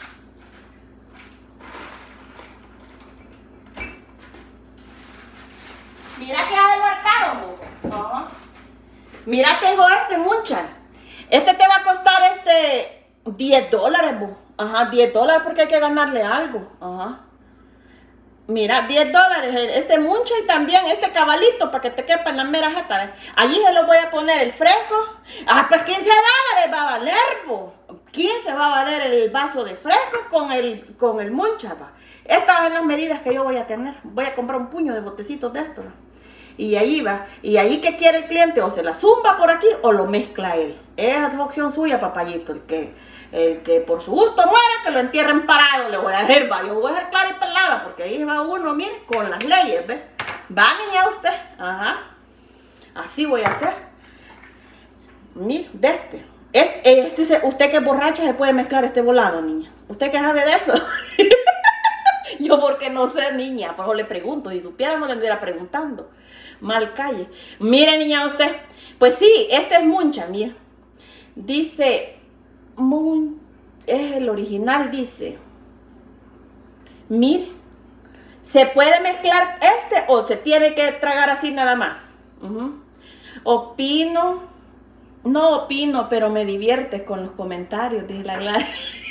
S1: Mira que ya lo hartaron, uh-huh. Mira, tengo este Moonshine. Este te va a costar este diez dólares, bo. Ajá, diez dólares porque hay que ganarle algo. Ajá. Mira, diez dólares. Este Moonshine también, este cabalito para que te quepa en la mera jeta. ¿Ves? Allí se lo voy a poner el fresco. Ah, pues quince dólares va a valer, bo. quince va a valer el vaso de fresco con el, con el Moonshine. Va. Estas son las medidas que yo voy a tener. Voy a comprar un puño de botecitos de estos. Y ahí va. Y ahí que quiere el cliente, o se la zumba por aquí o lo mezcla él. Esa es opción suya, papayito. El que, el que por su gusto muera, que lo entierren parado. Le voy a decir, va, yo voy a dejar clara y pelada, porque ahí va uno, mire, con las leyes, ¿ves? Va, niña, usted. Ajá. Así voy a hacer. Mire, de este. Este, este. Usted que es borracha se puede mezclar este volado, niña. ¿Usted qué sabe de eso? Yo porque no sé, niña, por eso le pregunto. Si supiera no le anduviera preguntando. Mal calle. Mire, niña, usted. Pues sí, este es Moonshine, mira. Dice, Moon, es el original, dice. Mire, ¿se puede mezclar este o se tiene que tragar así nada más? Uh-huh. Opino, no opino, pero me diviertes con los comentarios, dice la Gladys.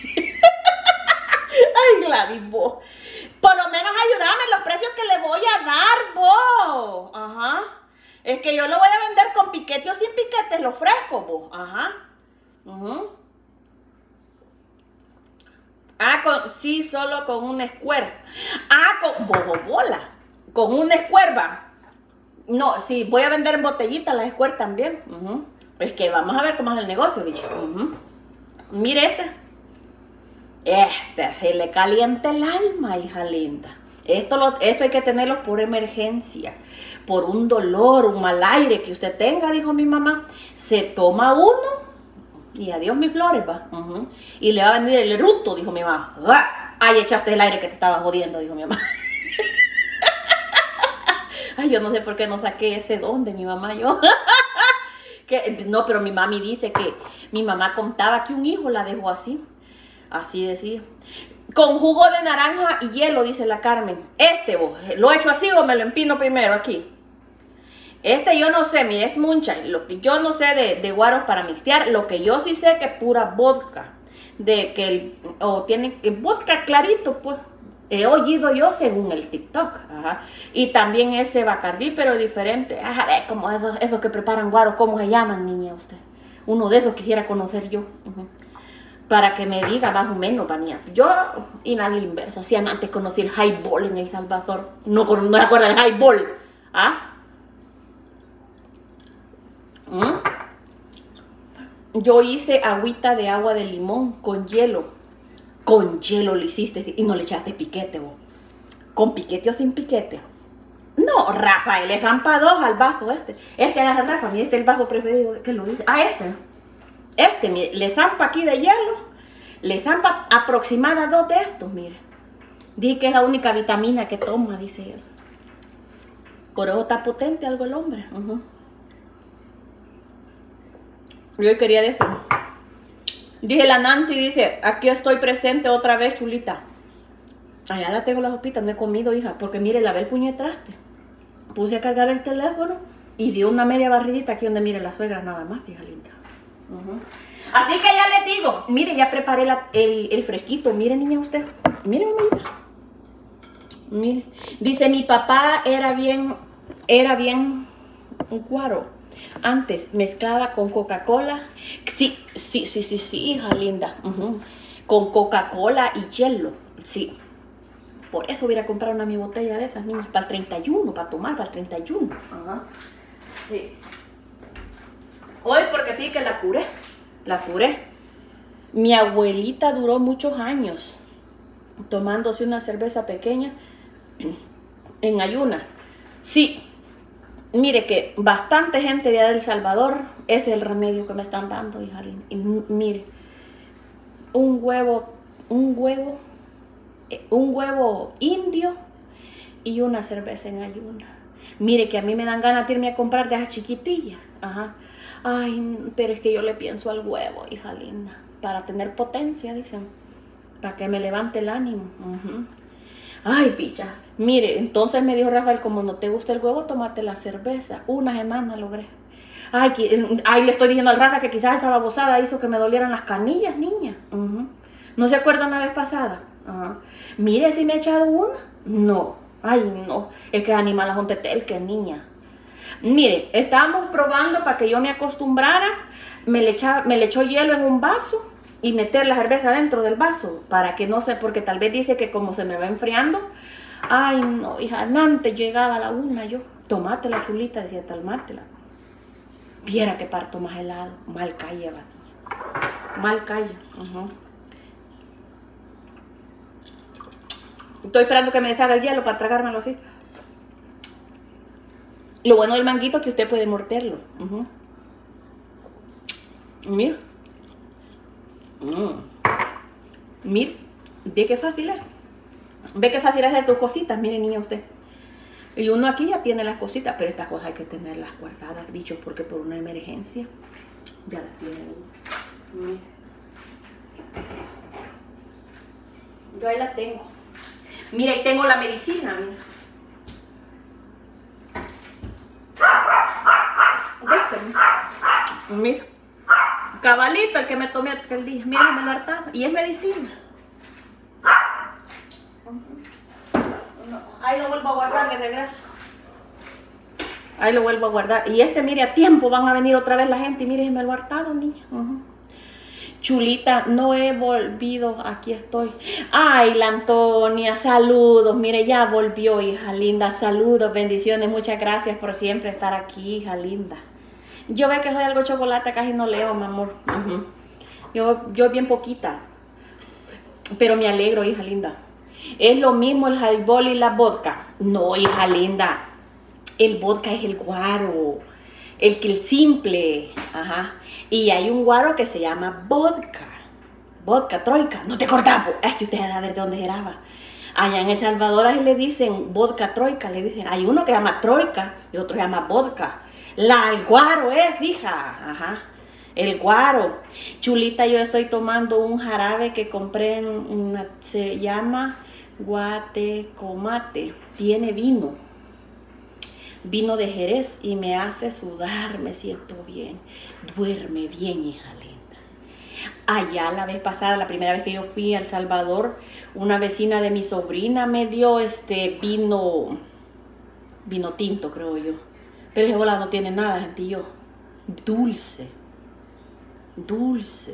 S1: Ay, Gladys, vos. Por lo menos ayúdame en los precios que le voy a dar, vos. Ajá. Es que yo lo voy a vender con piquete o sin piquete, lo fresco, vos. Ajá. Uh-huh. Ah, con, sí, solo con un square. Ah, con bobobola. Con un square, va. No, sí, voy a vender en botellita la square también. Uh-huh. Es que vamos a ver cómo es el negocio, bicho. Uh-huh. Mire este. Este, se le calienta el alma, hija linda. Esto, lo, esto hay que tenerlo por emergencia, por un dolor, un mal aire que usted tenga, dijo mi mamá. Se toma uno y adiós mis flores, va. Uh-huh. Y le va a venir el eructo, dijo mi mamá. ¡Ah! Ay, echaste el aire que te estaba jodiendo, dijo mi mamá. Ay, yo no sé por qué no saqué ese don de mi mamá, yo. Que, no, pero mi mami dice que mi mamá contaba que un hijo la dejó así. Así decía. Con jugo de naranja y hielo, dice la Carmen. Este, vos, ¿lo he hecho así o me lo empino primero aquí? Este yo no sé, mire, es Moonshine. Lo que yo no sé de, de guaros para mixtear. Lo que yo sí sé que es pura vodka. De que el, o tiene vodka clarito, pues. He oído yo según el TikTok. Ajá. Y también ese Bacardi, pero diferente. Ajá, ve como esos, esos que preparan guaros, ¿cómo se llaman, niña, usted? Uno de esos quisiera conocer yo. Uh-huh. Para que me diga más o menos, Vania. Yo, y la inversa, si antes conocí el highball en El Salvador. No, no me acuerdo del highball. ¿Ah? ¿Mm? Yo hice agüita de agua de limón con hielo. Con hielo lo hiciste y no le echaste piquete, vos. ¿Con piquete o sin piquete? No, Rafael, le zampa dos al vaso este. Este agarra Rafa, mire, este es el vaso preferido que lo hice. Ah, este. Este, mire, le zampa aquí de hielo. Le zampa aproximada dos de estos, mire. Dice que es la única vitamina que toma, dice él. Por eso está potente algo el hombre. Uh-huh. Yo quería de esto. Dije la Nancy, dice, aquí estoy presente otra vez, chulita. Allá la tengo la sopita, no he comido, hija, porque mire, lavé el puño de traste. Puse a cargar el teléfono y dio una media barridita aquí donde mire la suegra nada más, hija linda. Uh-huh. Así que ya les digo, mire, ya preparé la, el, el fresquito. Mire, niña, usted. Mire, mamita. Mire. Dice, mi papá era bien, era bien un cuaro. Antes mezclaba con Coca-Cola. Sí, sí, sí, sí, sí, hija linda. Uh-huh. Con Coca-Cola y hielo. Sí. Por eso voy a comprar una mi botella de esas, niñas. Para el treinta y uno, para tomar, para el treinta y uno. Uh-huh. Sí. Hoy porque sí que la curé. La curé. Mi abuelita duró muchos años tomándose una cerveza pequeña en ayuna. Sí. Mire que bastante gente de allá del Salvador, ese es el remedio que me están dando, hija linda. Y mire, un huevo, un huevo, un huevo indio y una cerveza en ayuna. Mire que a mí me dan ganas de irme a comprar de esas chiquitillas. Ajá. Ay, pero es que yo le pienso al huevo, hija linda, para tener potencia, dicen, para que me levante el ánimo. Uh-huh. Ay, picha. Mire, entonces me dijo Rafael, como no te gusta el huevo, tómate la cerveza. Una semana logré. Ay, que, ay, le estoy diciendo al Rafa que quizás esa babosada hizo que me dolieran las canillas, niña. Uh-huh. ¿No se acuerdan la vez pasada? Uh-huh. Mire, si me he echado una. No. Ay, no. Es que animal a un tetel, que niña. Mire, estábamos probando para que yo me acostumbrara. Me le, echa, me le echó hielo en un vaso y meter la cerveza dentro del vaso para que no se, porque tal vez dice que como se me va enfriando. Ay, no, hija, antes llegaba a la una yo. Tomate la chulita, decía, tomátela. Viera que parto más helado. Mal calle, va. Mal calle. Uh-huh. Estoy esperando que me deshaga el hielo para tragármelo así. Lo bueno del manguito es que usted puede morderlo. Uh-huh. Mira. Mm. Mira. Ve qué fácil es. Ve qué fácil es hacer tus cositas. Mire, niña, usted. Y uno aquí ya tiene las cositas, pero estas cosas hay que tenerlas guardadas, bichos, porque por una emergencia ya las tiene uno. Mira. Yo ahí la tengo. Mira, ahí tengo la medicina, mira. Este, mira. Cabalito, el que me tomé aquel día. Mira, me lo hartado. Y es medicina. No, ahí lo vuelvo a guardar de regreso. Ahí lo vuelvo a guardar. Y este, mire, a tiempo van a venir otra vez la gente. Y mire, me lo hartado, niña. Uh-huh. Chulita, no he volvido, aquí estoy. Ay, la Antonia, saludos. Mire, ya volvió, hija linda. Saludos, bendiciones. Muchas gracias por siempre estar aquí, hija linda. Yo veo que soy algo chocolate, casi no leo, mi amor. Uh-huh. Yo, yo bien poquita. Pero me alegro, hija linda. ¿Es lo mismo el highball y la vodka? No, hija linda. El vodka es el guaro. El que el simple. Ajá. Y hay un guaro que se llama vodka. Vodka, troika. ¿No te acordás? Es que ustedes deben ver de dónde era. Allá en El Salvador ahí le dicen vodka, troika. Le dicen. Hay uno que se llama troika y otro se llama vodka. La, el guaro es, hija. Ajá. El guaro. Chulita, yo estoy tomando un jarabe que compré en una, se llama Guatecomate. Tiene vino. Vino de Jerez y me hace sudar, me siento bien. Duerme bien, hija linda. Allá la vez pasada, la primera vez que yo fui a El Salvador, una vecina de mi sobrina me dio este vino, vino tinto, creo yo. Pero ese bola no tiene nada, gentillo. Dulce. Dulce.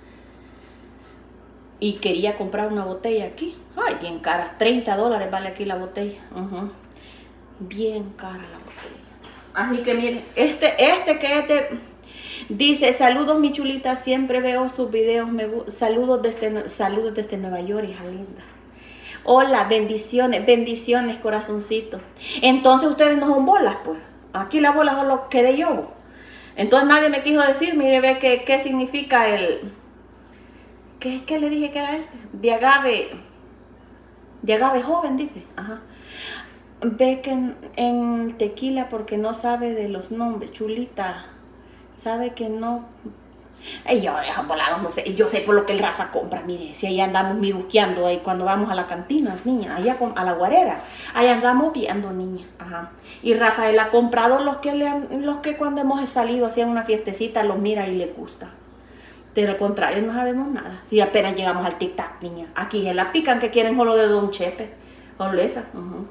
S1: Y quería comprar una botella aquí. Ay, bien cara. treinta dólares vale aquí la botella. Uh-huh. Bien cara la botella. Así que miren, este, este que este dice, saludos mi chulita, siempre veo sus videos, me, saludos, desde, saludos desde Nueva York, hija linda. Hola, bendiciones, bendiciones, corazoncito. Entonces ustedes no son bolas, pues. Aquí las bolas son lo que de yo. Entonces nadie me quiso decir, mire, ve qué, qué significa el... ¿Qué, ¿Qué le dije que era este? De agave, de agave joven, dice. Ajá. Ve que en, en tequila porque no sabe de los nombres, chulita. Sabe que no... Ay, yo dejo volados, no sé. Yo sé por lo que el Rafa compra, mire. Si ahí andamos miruqueando ahí cuando vamos a la cantina, niña. Allá a la guarera. Ahí andamos viendo, niña. Ajá. Y Rafael ha comprado los que, le han, los que cuando hemos salido hacían una fiestecita, los mira y le gusta. Pero al contrario, no sabemos nada. Si apenas llegamos al tic-tac, niña. Aquí se la pican que quieren solo de Don Chepe. Solo esa. Uh-huh.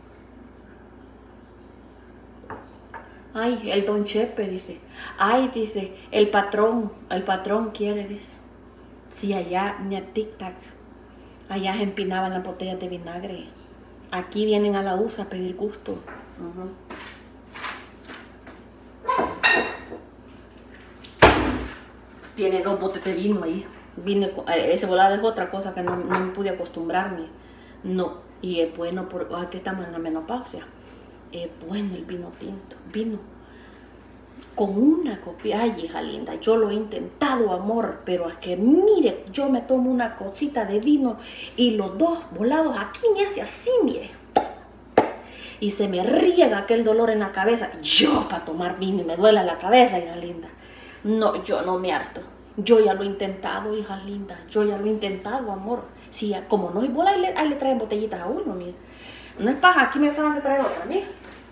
S1: Ay, el Don Chepe, dice. Ay, dice, el patrón, el patrón quiere, dice. Sí, allá, ni a tic-tac. Allá se empinaban las botellas de vinagre. Aquí vienen a la U S A a pedir gusto. Uh-huh. Tiene dos botes de vino ahí. Vine, ese volado es otra cosa que no, no me pude acostumbrarme. No, y es bueno porque aquí estamos en la menopausia. Es bueno el vino tinto, vino con una copia. Ay, hija linda, yo lo he intentado, amor, pero es que mire, yo me tomo una cosita de vino y los dos volados aquí me hace así, mire. Y se me riega aquel dolor en la cabeza. Yo para tomar vino y me duele la cabeza, hija linda. No, yo no me harto. Yo ya lo he intentado, hija linda. Yo ya lo he intentado, amor. Sí, como no hay bola, ahí le, ahí le traen botellitas a uno, mire. No es paja, aquí me acaban de traer otra, mire.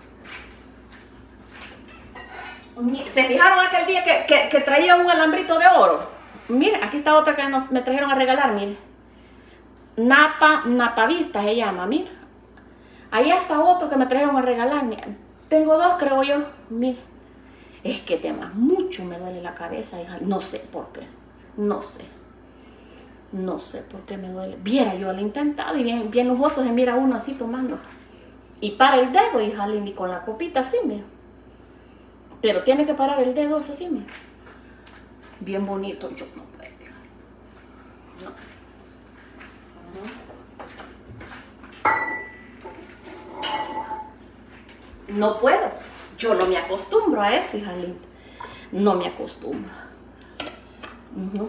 S1: ¿Se fijaron aquel día que, que, que traía un alambrito de oro? Mire, aquí está otra que nos, me trajeron a regalar, mire. Napa, Napa Vista se llama, mire. Ahí está otro que me trajeron a regalar, mire. Tengo dos, creo yo, mire. Es que tema mucho me duele la cabeza, hija. No sé por qué, no sé. No sé por qué me duele. Viera, yo lo he intentado y bien, bien lujoso se mira uno así tomando. Y para el dedo, hija linda, y con la copita así, mira. Pero tiene que parar el dedo así, mira. Bien bonito. Yo no puedo, hija. No. No puedo. Yo no me acostumbro a eso, hija linda. No me acostumbro. Uh-huh.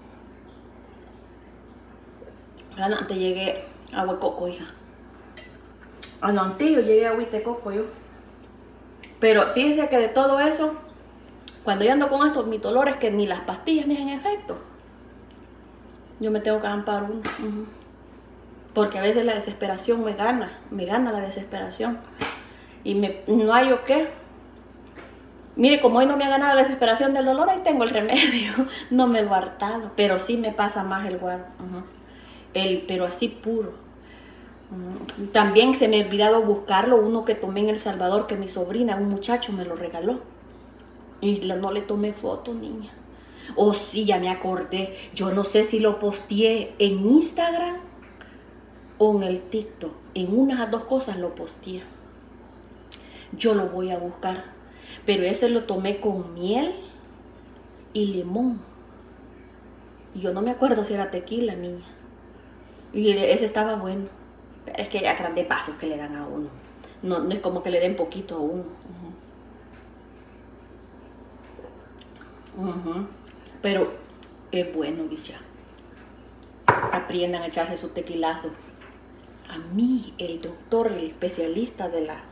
S1: Antes llegué a Huecoco, hija. Antes yo llegué a Huitecoco yo. Pero fíjense que de todo eso, cuando yo ando con estos mis dolores, que ni las pastillas me hacen efecto. Yo me tengo que ampar uno. Uh-huh. Porque a veces la desesperación me gana. Me gana la desesperación. Y me, no hay o qué. Mire, como hoy no me ha ganado la desesperación del dolor, ahí tengo el remedio. No me lo he hartado. Pero sí me pasa más el guaro. Uh-huh. El, pero así puro. Uh-huh. También se me ha olvidado buscarlo. Uno que tomé en El Salvador, que mi sobrina, un muchacho, me lo regaló. Y no le tomé foto, niña. Oh, sí, ya me acordé. Yo no sé si lo posteé en Instagram o en el TikTok. En unas de las dos cosas lo posteé. Yo lo voy a buscar. Pero ese lo tomé con miel y limón. Yo no me acuerdo si era tequila, niña. Y ese estaba bueno. Pero es que ya grandes pasos que le dan a uno. No, no es como que le den poquito a uno. Uh-huh. Uh-huh. Pero es bueno, bicha. Aprendan a echarse su tequilazo. A mí, el doctor, el especialista de la...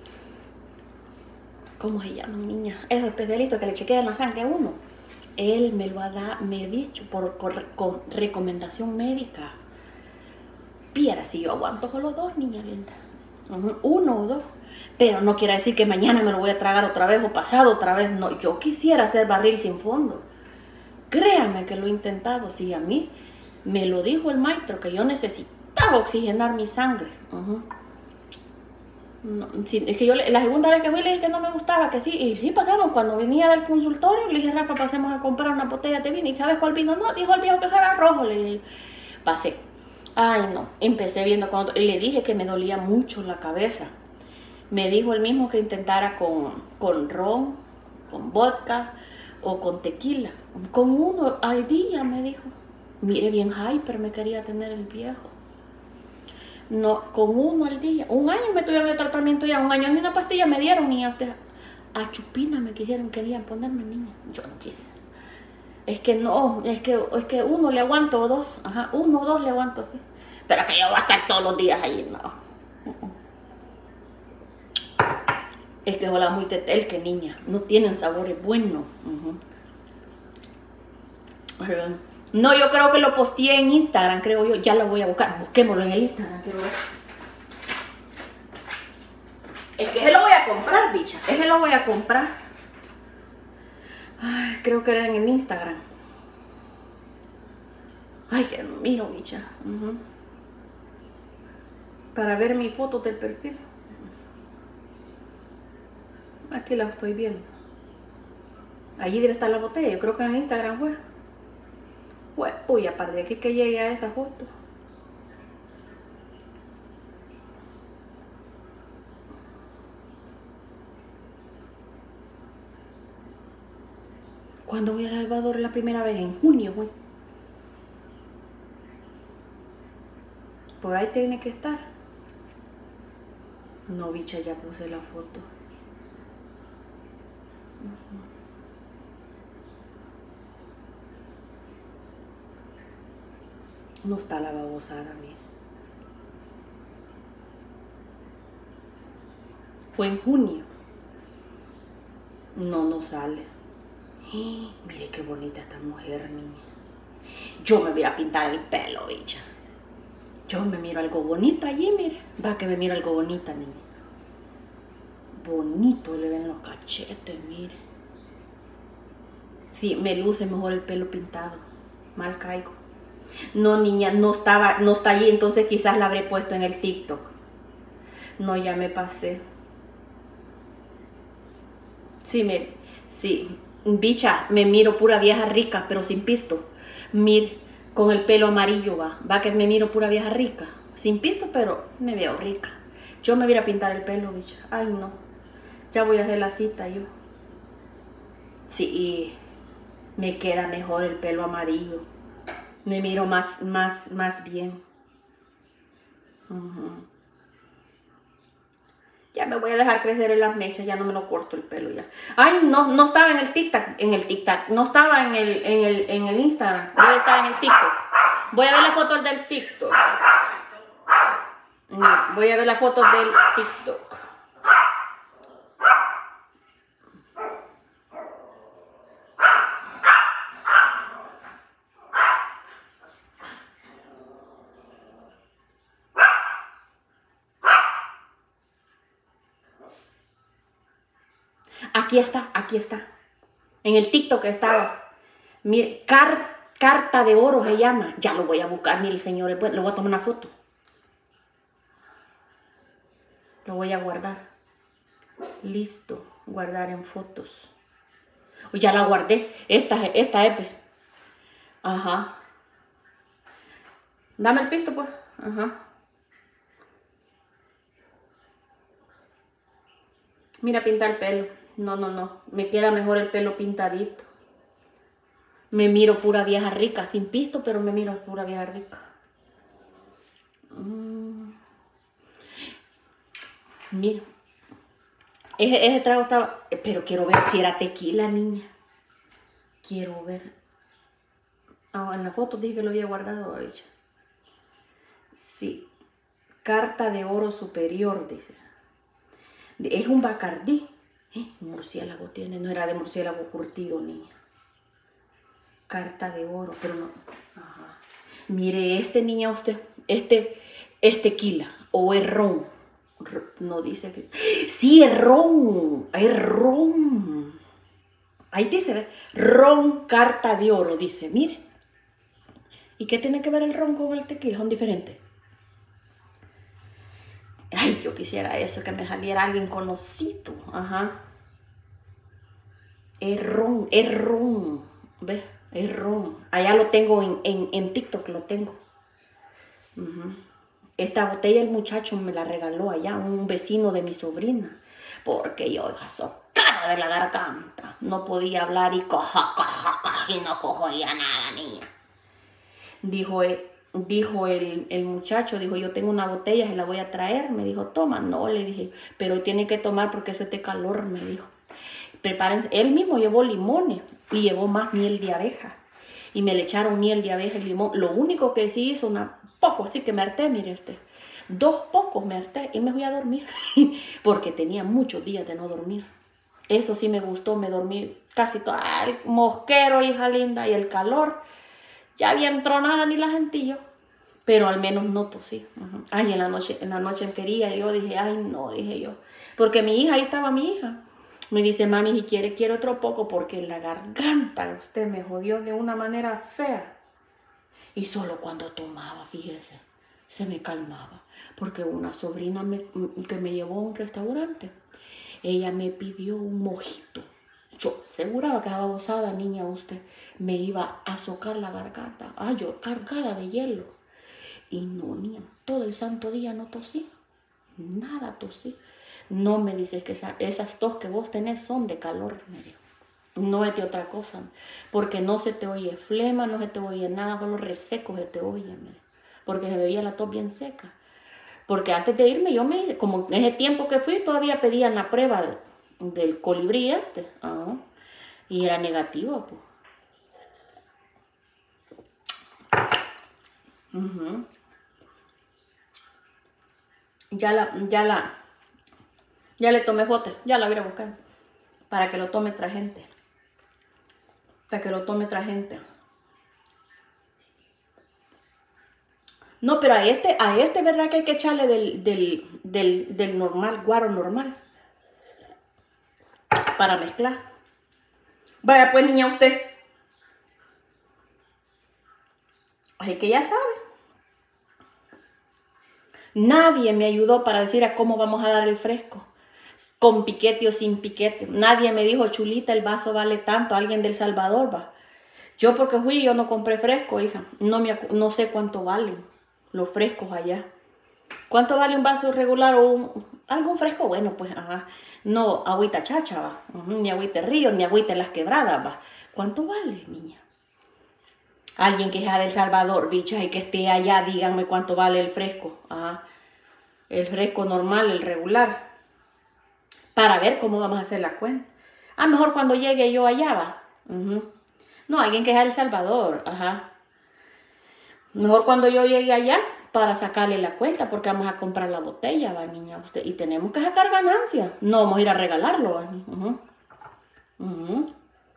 S1: ¿Cómo se llaman, niña? Esos especialistas que le chequean la sangre a uno. Él me lo ha dado, me ha dicho por, por, con recomendación médica. Viera si yo aguanto solo dos, niña linda. Uh-huh. Uno o dos. Pero no quiere decir que mañana me lo voy a tragar otra vez o pasado otra vez. No, yo quisiera hacer barril sin fondo. Créanme que lo he intentado. Sí, a mí me lo dijo el maestro que yo necesitaba oxigenar mi sangre. Uh-huh. No, sí, es que yo la segunda vez que fui le dije que no me gustaba, que sí, y sí pasamos. Cuando venía del consultorio le dije, Rafa, pasemos a comprar una botella de vino. ¿Y sabes cuál vino? No, dijo el viejo que era rojo. Le dije, pasé. Ay, no, empecé viendo cuando le dije que me dolía mucho la cabeza. Me dijo el mismo que intentara con, con ron, con vodka o con tequila. Con uno al día, me dijo. Mire, bien hyper me quería tener el viejo. No, con uno al día. Un año me tuvieron de tratamiento ya. Un año ni una pastilla me dieron, niña. Usted, a chupina me quisieron, querían ponerme, niña. Yo no quise. Es que no, es que, es que uno le aguanto o dos. Ajá, uno o dos le aguanto, sí. Pero que yo voy a estar todos los días ahí, no. Es que hola muy tetel que niña. No tienen sabores buenos. Uh-huh. No, yo creo que lo posteé en Instagram, creo yo. Ya lo voy a buscar. Busquémoslo en el Instagram, quiero ver. Es que ese lo voy a comprar, bicha. Ese lo voy a comprar. Ay, creo que era en el Instagram. Ay, que no miro, bicha. Uh-huh. Para ver mi foto del perfil. Aquí la estoy viendo. Allí debe estar la botella. Yo creo que en el Instagram fue. Pues, uy, aparte de aquí que llegue a esta foto. ¿Cuándo voy a El Salvador la primera vez? En junio, güey. Por ahí tiene que estar. No, bicha, ya puse la foto. No está la babosada, mira. Fue en junio. No, no sale. ¡Eh! Mire qué bonita esta mujer, niña. Yo me voy a pintar el pelo, bicha. Yo me miro algo bonito allí, mire. Va que me miro algo bonita, niña. Bonito le ven los cachetes, mire. Sí, me luce mejor el pelo pintado. Mal caigo. No, niña, no estaba, no está allí, entonces quizás la habré puesto en el TikTok. No, ya me pasé. Sí, me, sí. Bicha, me miro pura vieja rica, pero sin pisto. Mir, con el pelo amarillo va. Va que me miro pura vieja rica. Sin pisto, pero me veo rica. Yo me voy a pintar el pelo, bicha. Ay, no. Ya voy a hacer la cita yo. Sí, me queda mejor el pelo amarillo. Me miro más, más, más bien. Uh-huh. Ya me voy a dejar crecer en las mechas, ya no me lo corto el pelo ya. Ay, no, no estaba en el TikTok, en el TikTok, no estaba en el, en el, en el Instagram, debe estar en el TikTok. Voy a ver la foto del TikTok. Voy a ver la foto del TikTok. Aquí está, aquí está. En el TikTok estaba. Mire, car, carta de oro se llama. Ya lo voy a buscar, ni el señor. Le voy a tomar una foto. Lo voy a guardar. Listo. Guardar en fotos. Ya la guardé. Esta, esta es. Ajá. Dame el pisto, pues. Ajá. Mira, pinta el pelo. No, no, no. Me queda mejor el pelo pintadito. Me miro pura vieja rica. Sin pisto, pero me miro pura vieja rica. Mm. Mira. Ese, ese trago estaba... Pero quiero ver si era tequila, niña. Quiero ver. Ah, en la foto dije que lo había guardado a ella. Sí. Carta de oro superior, dice. Es un Bacardí. ¿Eh? Murciélago tiene. No era de murciélago curtido, niña. Carta de oro, pero no. Ajá. Mire, este, niña, usted. Este es tequila o es ron. No dice que... Sí, es ron. Es ron. Ahí dice, ¿ves? Ron carta de oro, dice. Mire. ¿Y qué tiene que ver el ron con el tequila? Son diferentes. Ay, yo quisiera eso, que me saliera alguien conocido. Ajá. Es ron, es ron. ¿Ves? Es ron. Allá lo tengo en, en, en TikTok, lo tengo. Uh-huh. Esta botella el muchacho me la regaló allá, un vecino de mi sobrina. Porque yo, hija, socada de la garganta. No podía hablar y coja, coja, coja, y no cojoría nada, niña. Dijo, él, dijo el, el muchacho, dijo, yo tengo una botella, se la voy a traer. Me dijo, toma, no, le dije, pero tiene que tomar porque eso es de calor, me dijo. Prepárense. Él mismo llevó limones y llevó más miel de abeja. Y me le echaron miel de abeja y limón. Lo único que sí hizo, una poco, así que me harté, mire este. Dos pocos me harté y me fui a dormir. Porque tenía muchos días de no dormir. Eso sí me gustó, me dormí casi todo. Ah, el mosquero, hija linda, y el calor. Ya había entronada ni la gentillo. Pero al menos no tosí. Uh-huh. Ay, en la noche, en la noche quería, yo dije, ay no, dije yo. Porque mi hija, ahí estaba mi hija. Me dice, mami, si quiere, quiero otro poco porque la garganta usted me jodió de una manera fea. Y solo cuando tomaba, fíjese, se me calmaba. Porque una sobrina me, que me llevó a un restaurante, ella me pidió un mojito. Yo aseguraba que babosada niña usted me iba a socar la garganta. Ay, yo cargada de hielo. Y no, niña, todo el santo día no tosí. Nada tosí. No me dices que esa, esas tos que vos tenés son de calor, me dijo. No es de otra cosa, porque no se te oye flema, no se te oye nada, solo reseco se te oye, me dijo, porque se veía la tos bien seca. Porque antes de irme, yo me, como en ese tiempo que fui, todavía pedían la prueba de, del colibrí este, uh, y era negativa, pues. Uh-huh. Ya la, ya la, ya le tomé foto, ya la voy a buscar, para que lo tome otra gente. Para que lo tome otra gente. No, pero a este, a este, ¿verdad que hay que echarle del, del, del, del normal, guaro normal? Para mezclar. Vaya pues, niña, usted. Así que ya sabe. Nadie me ayudó para decir a cómo vamos a dar el fresco. Con piquete o sin piquete. Nadie me dijo, Chulita, el vaso vale tanto. Alguien del Salvador va. Yo porque fui, yo no compré fresco, hija. No, me, no sé cuánto valen los frescos allá. ¿Cuánto vale un vaso regular o un, algún fresco? Bueno, pues, ajá. No, agüita chacha, va. Uh-huh, ni agüita río, ni agüita en las quebradas, va. ¿Cuánto vale, niña? Alguien que sea del Salvador, bichas, y que esté allá, díganme cuánto vale el fresco. Ajá. El fresco normal, el regular. Para ver cómo vamos a hacer la cuenta. A lo mejor cuando llegue yo allá, va. Uh-huh. No, alguien que sea del Salvador, ajá. Mejor cuando yo llegue allá para sacarle la cuenta, porque vamos a comprar la botella, va, niña, usted. Y tenemos que sacar ganancia. No vamos a ir a regalarlo, va. Uh-huh. Uh-huh.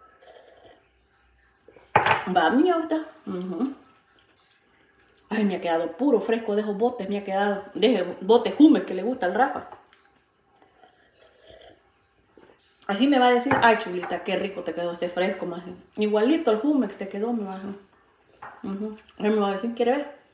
S1: Va, niña, usted. Uh-huh. Ay, me ha quedado puro fresco de esos botes, me ha quedado de esos botes humes que le gusta al Rafa. Así me va a decir, ay, Chulita, qué rico te quedó ese fresco, más. Igualito el Jumex te quedó, me va a decir. Uh-huh. Él me va a decir, ¿quiere ver?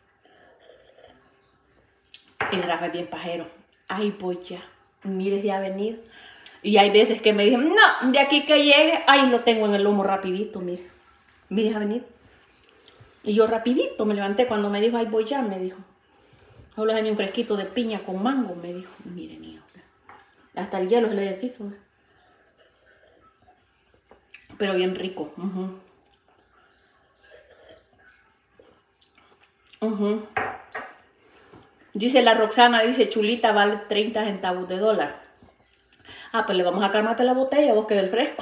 S1: El Rafa es bien pajero. Ay, pues ya, mire ya venir. Y hay veces que me dicen, no, de aquí que llegue, ay, lo tengo en el lomo rapidito, mire. Mire a venir. Y yo rapidito me levanté cuando me dijo, ay, voy ya, me dijo. Solo es un fresquito de piña con mango, me dijo. Mire, niño. Hasta el hielo se le deshizo. Pero bien rico. Uh-huh. Uh-huh. Dice la Roxana, dice, Chulita vale treinta centavos de dólar. Ah, pues le vamos a calmarte la botella, vos que del fresco.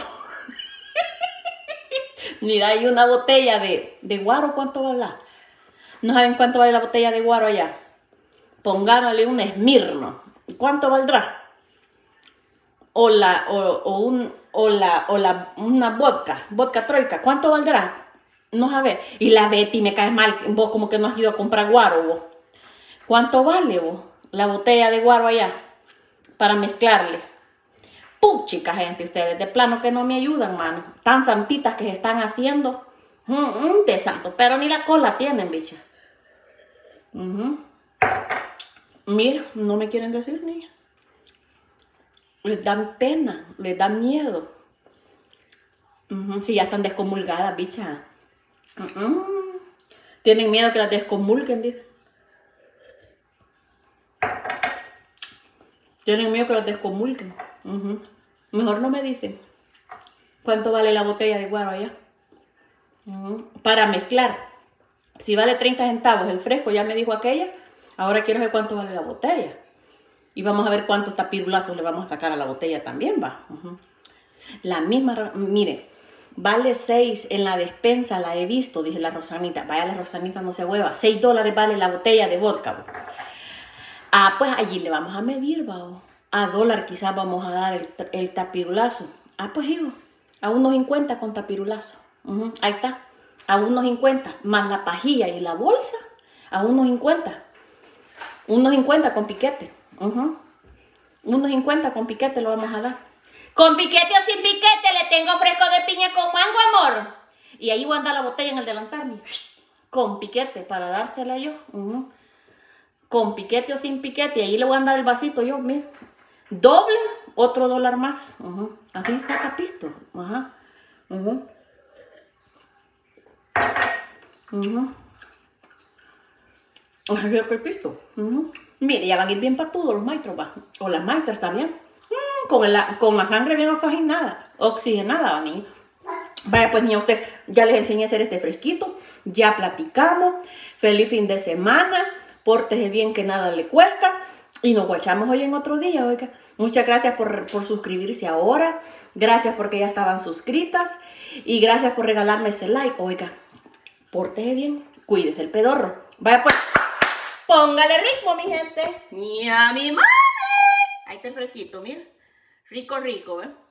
S1: Mira, hay una botella de, de guaro, ¿cuánto vale? ¿No saben cuánto vale la botella de guaro allá? Pongámosle un esmirno. ¿Cuánto valdrá? O la, o, o un, o la, o la, una vodka, vodka troika, ¿cuánto valdrá? No sabes. Y la Betty, me caes mal, vos como que no has ido a comprar guaro, vos. ¿Cuánto vale, vos, la botella de guaro allá? Para mezclarle. Puchica, gente, ustedes de plano que no me ayudan, mano. Tan santitas que se están haciendo. Mm, mm, de santo, pero ni la cola tienen, bicha. Uh-huh. Mira, no me quieren decir, niña. Les dan pena, les dan miedo. Uh-huh. Si ya están descomulgadas, bicha. Uh-uh. Tienen miedo que las descomulguen, dice. Tienen miedo que los descomulquen. Uh-huh. Mejor no me dicen cuánto vale la botella de guaro allá. Uh-huh. Para mezclar. Si vale treinta centavos el fresco, ya me dijo aquella. Ahora quiero saber cuánto vale la botella. Y vamos a ver cuántos tapirulazos le vamos a sacar a la botella también, va. Uh-huh. La misma, mire, vale seis en la despensa, la he visto, dice la Rosanita. Vaya, la Rosanita no se hueva. seis dólares vale la botella de vodka, va. Ah, pues allí le vamos a medir, va. A dólar quizás vamos a dar el, el tapirulazo. Ah, pues hijo, a unos cincuenta con tapirulazo. Uh-huh. Ahí está, a unos cincuenta, más la pajilla y la bolsa, a unos cincuenta. Unos cincuenta con piquete. Uh-huh. Unos cincuenta con piquete lo vamos a dar. ¿Con piquete o sin piquete? Le tengo fresco de piña con mango, amor. Y ahí voy a andar la botella en el delantal, mire. Con piquete, para dársela yo. Uh-huh. Con piquete o sin piquete. Y ahí le voy a andar el vasito yo, mire. Doble, otro dólar más. Uh-huh. Así saca pisto. Ajá. Uh-huh. Uh-huh. Así saca el pisto. Uh-huh. Mire, ya van a ir bien patudos los maestros, va. O las maestras también. Mm, con, el, con la sangre bien oxigenada. Oxigenada, va, niña. Vaya, pues niña, usted ya les enseñé a hacer este fresquito. Ya platicamos. Feliz fin de semana. Pórtese bien, que nada le cuesta. Y nos guachamos hoy en otro día, oiga. Muchas gracias por, por suscribirse ahora. Gracias porque ya estaban suscritas. Y gracias por regalarme ese like, oiga. Pórtese bien. Cuídese el pedorro. Vaya pues. Póngale ritmo, mi gente. Y a mi mami. Ahí está el fresquito, mira. Rico, rico, ¿eh?